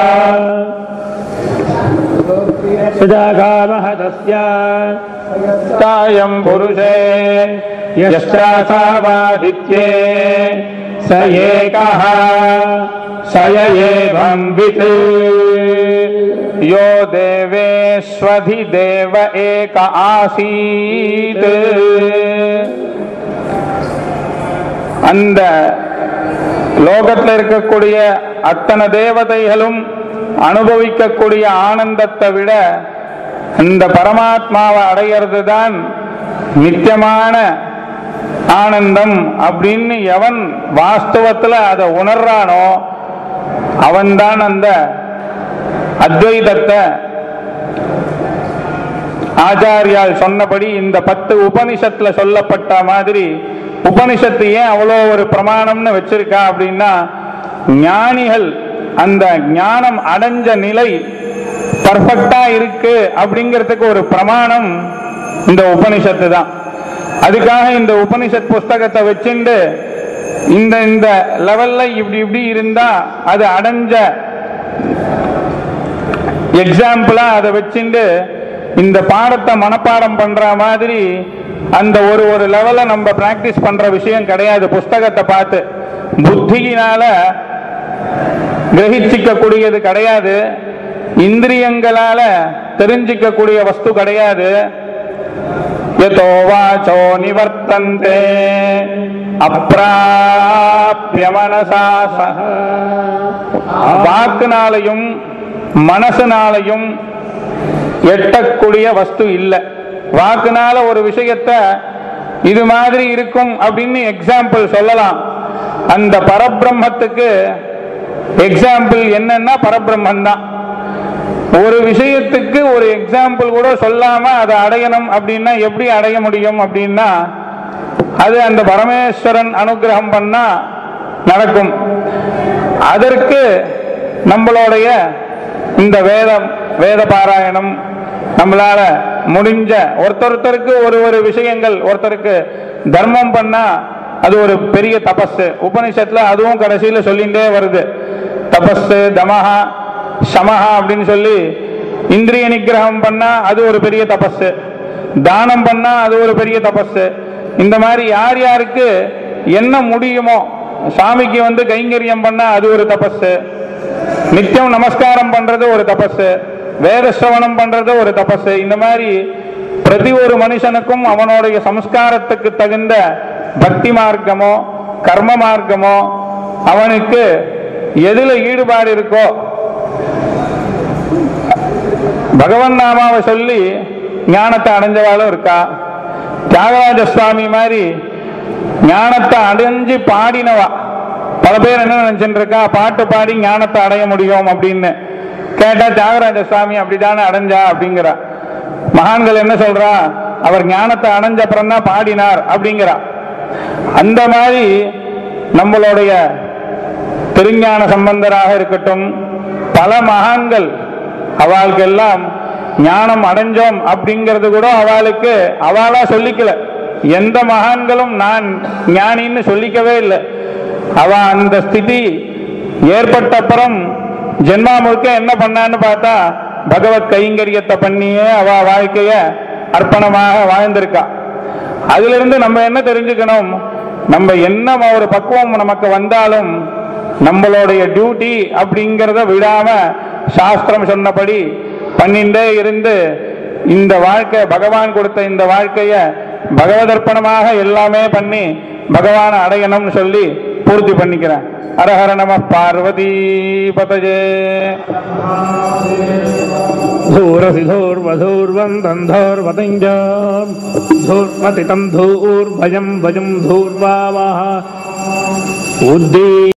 சுஜாகாமஹ தஸ்ய தாயம் புருஷே யஸ்யாசாவாதித்யே ச ஏகஹ சய ஏவம் வித் யோ தேவேஸ்வதி தேவ ஏக ஆசீத். அந்த லோகத்தில் இருக்கக்கூடிய அத்தனை தேவதைகளும் அனுபவிக்கக்கூடிய ஆனந்தத்தை விட இந்த பரமாத்மாவை அடையிறது தான் நித்தியமான ஆனந்தம் அப்படின்னு எவன் வாஸ்தவத்துல அதை உணர்றானோ அவன்தான் அந்த அத்வைதத்தை ஆச்சாரியால் சொன்னபடி இந்த பத்து உபனிஷத்துல சொல்லப்பட்ட மாதிரி உபனிஷத்து ஏன் அவ்வளோ ஒரு பிரமாணம்னு வச்சிருக்கா அப்படின்னா, ஞானிகள் அந்த ஞானம் அடைஞ்ச நிலை பர்ஃபெக்டா இருக்கு அப்படிங்கிறதுக்கு ஒரு பிரமாணம் இந்த உபனிஷத்து தான். அதுக்காக இந்த உபனிஷத் புஸ்தகத்தை வச்சுண்டு இந்த இந்த லெவல்ல இப்படி இப்படி இருந்தா அது அடைஞ்ச எக்ஸாம்பிளா அதை வச்சுண்டு இந்த பாடத்தை மனப்பாடம் பண்ற மாதிரி அந்த ஒரு ஒரு லெவல நம்ம பிராக்டிஸ் பண்ற விஷயம் கிடையாது. புஸ்தகத்தை பார்த்து புத்தியினால கிரகிச்சிக்க கூடியது கிடையாது, இந்திரியங்களால தெரிஞ்சிக்க கூடிய வஸ்து கிடையாது. யதோ வாசோ நிவர்த்தந்தே அப்ராப்ய மனசா சஹ. வாக்குனாலையும் மனசுனாலையும் எட்டக்கூடிய வஸ்து இல்லை. வாக்குனால ஒரு விஷயத்தை இது மாதிரி இருக்கும் அப்படின்னு எக்ஸாம்பிள் சொல்லலாம். அந்த பரபிரம்மத்துக்கு எக்ஸாம்பிள் என்னன்னா பரபிரம்மன் தான். ஒரு விஷயத்துக்கு ஒரு எக்ஸாம்பிள் கூட சொல்லாம அதை அடையணும் அப்படின்னா எப்படி அடைய முடியும் அப்படின்னா அது அந்த பரமேஸ்வரன் அனுகிரகம் பண்ணா நடக்கும். அதற்கு நம்மளுடைய இந்த வேதம் வேத பாராயணம் நம்மளால முடிஞ்ச ஒருத்தருக்கு ஒரு ஒரு விஷயங்கள், ஒருத்தருக்கு தர்மம் பண்ணா அது ஒரு பெரிய தபஸ். உபனிஷத்துல அதுவும் கடைசியில சொல்லிட்டே வருது, தபஸ் தமஹா சமஹா அப்படின்னு சொல்லி. இந்திரிய நிகிரகம் பண்ணா அது ஒரு பெரிய தபஸ், தானம் பண்ணா அது ஒரு பெரிய தபஸ். இந்த மாதிரி யார் யாருக்கு என்ன முடியுமோ, சாமிக்கு வந்து கைங்கரியம் பண்ணா அது ஒரு தபஸ், நித்தியம் நமஸ்காரம் பண்றது ஒரு தபஸ், வேத சிரவணம் பண்றது ஒரு தபஸ். இந்த மாதிரி பிரதி ஒரு மனுஷனுக்கும் அவனுடைய சம்ஸ்காரத்துக்கு தகுந்த பக்தி மார்க்கமோ கர்ம மார்க்கமோ அவனுக்கு எதுல ஈடுபாடு இருக்கோ, பகவன் நாமாவை சொல்லி ஞானத்தை அடைஞ்சவாளும் இருக்கா. தியாகராஜ சுவாமி மாதிரி ஞானத்தை அடைஞ்சு பாடினவா பல பேர் என்ன நினைச்சுட்டு இருக்கா, பாட்டு பாடி ஞானத்தை அடைய முடியும் அப்படின்னு கேட்டா தியாகராஜ சுவாமி அப்படித்தானே அடைஞ்சா அப்படிங்கிறா. மகான்கள் என்ன சொல்றா, அவர் ஞானத்தை அடைஞ்ச அப்புறம் தான் பாடினார் அப்படிங்கிறா. அந்த மாதிரி நம்மளுடைய திருஞான சம்பந்தராக இருக்கட்டும், பல மகான்கள் அவளுக்கெல்லாம் ஞானம் அடைஞ்சோம் அப்படிங்கிறது கூட அவளுக்கு அவளா சொல்லிக்கல. எந்த மகான்களும் நான் ஞானின்னு சொல்லிக்கவே இல்லை. அவ அந்த ஸ்திதி ஏற்பட்ட அப்புறம் ஜென்மா முழுக்க என்ன பண்ணான்னு பார்த்தா பகவத் கைங்கரியத்தை பண்ணியே அவ வாழ்க்கைய அர்ப்பணமாக வாழ்ந்திருக்கா. அதுல இருந்து நம்ம என்ன தெரிஞ்சுக்கணும், நம்ம என்ன ஒரு பக்குவம் நமக்கு வந்தாலும் நம்மளுடைய டியூட்டி அப்படிங்கிறத விடாம சாஸ்திரம் சொன்னபடி பண்ணிண்டே இருந்து இந்த வாழ்க்கை, பகவான் கொடுத்த இந்த வாழ்க்கைய பகவதர்ப்பணமாக எல்லாமே பண்ணி பகவானை அடையணும்னு சொல்லி பூர்த்தி பண்ணிக்கிறேன். ஹரஹர நம பார்வதி பதஜே. धूरसिधूर्वधूर्वन्दन्धोर्वतिञ्जाम् धूर्मतितं धूर्भयं भजं धूर्वावः उद्दी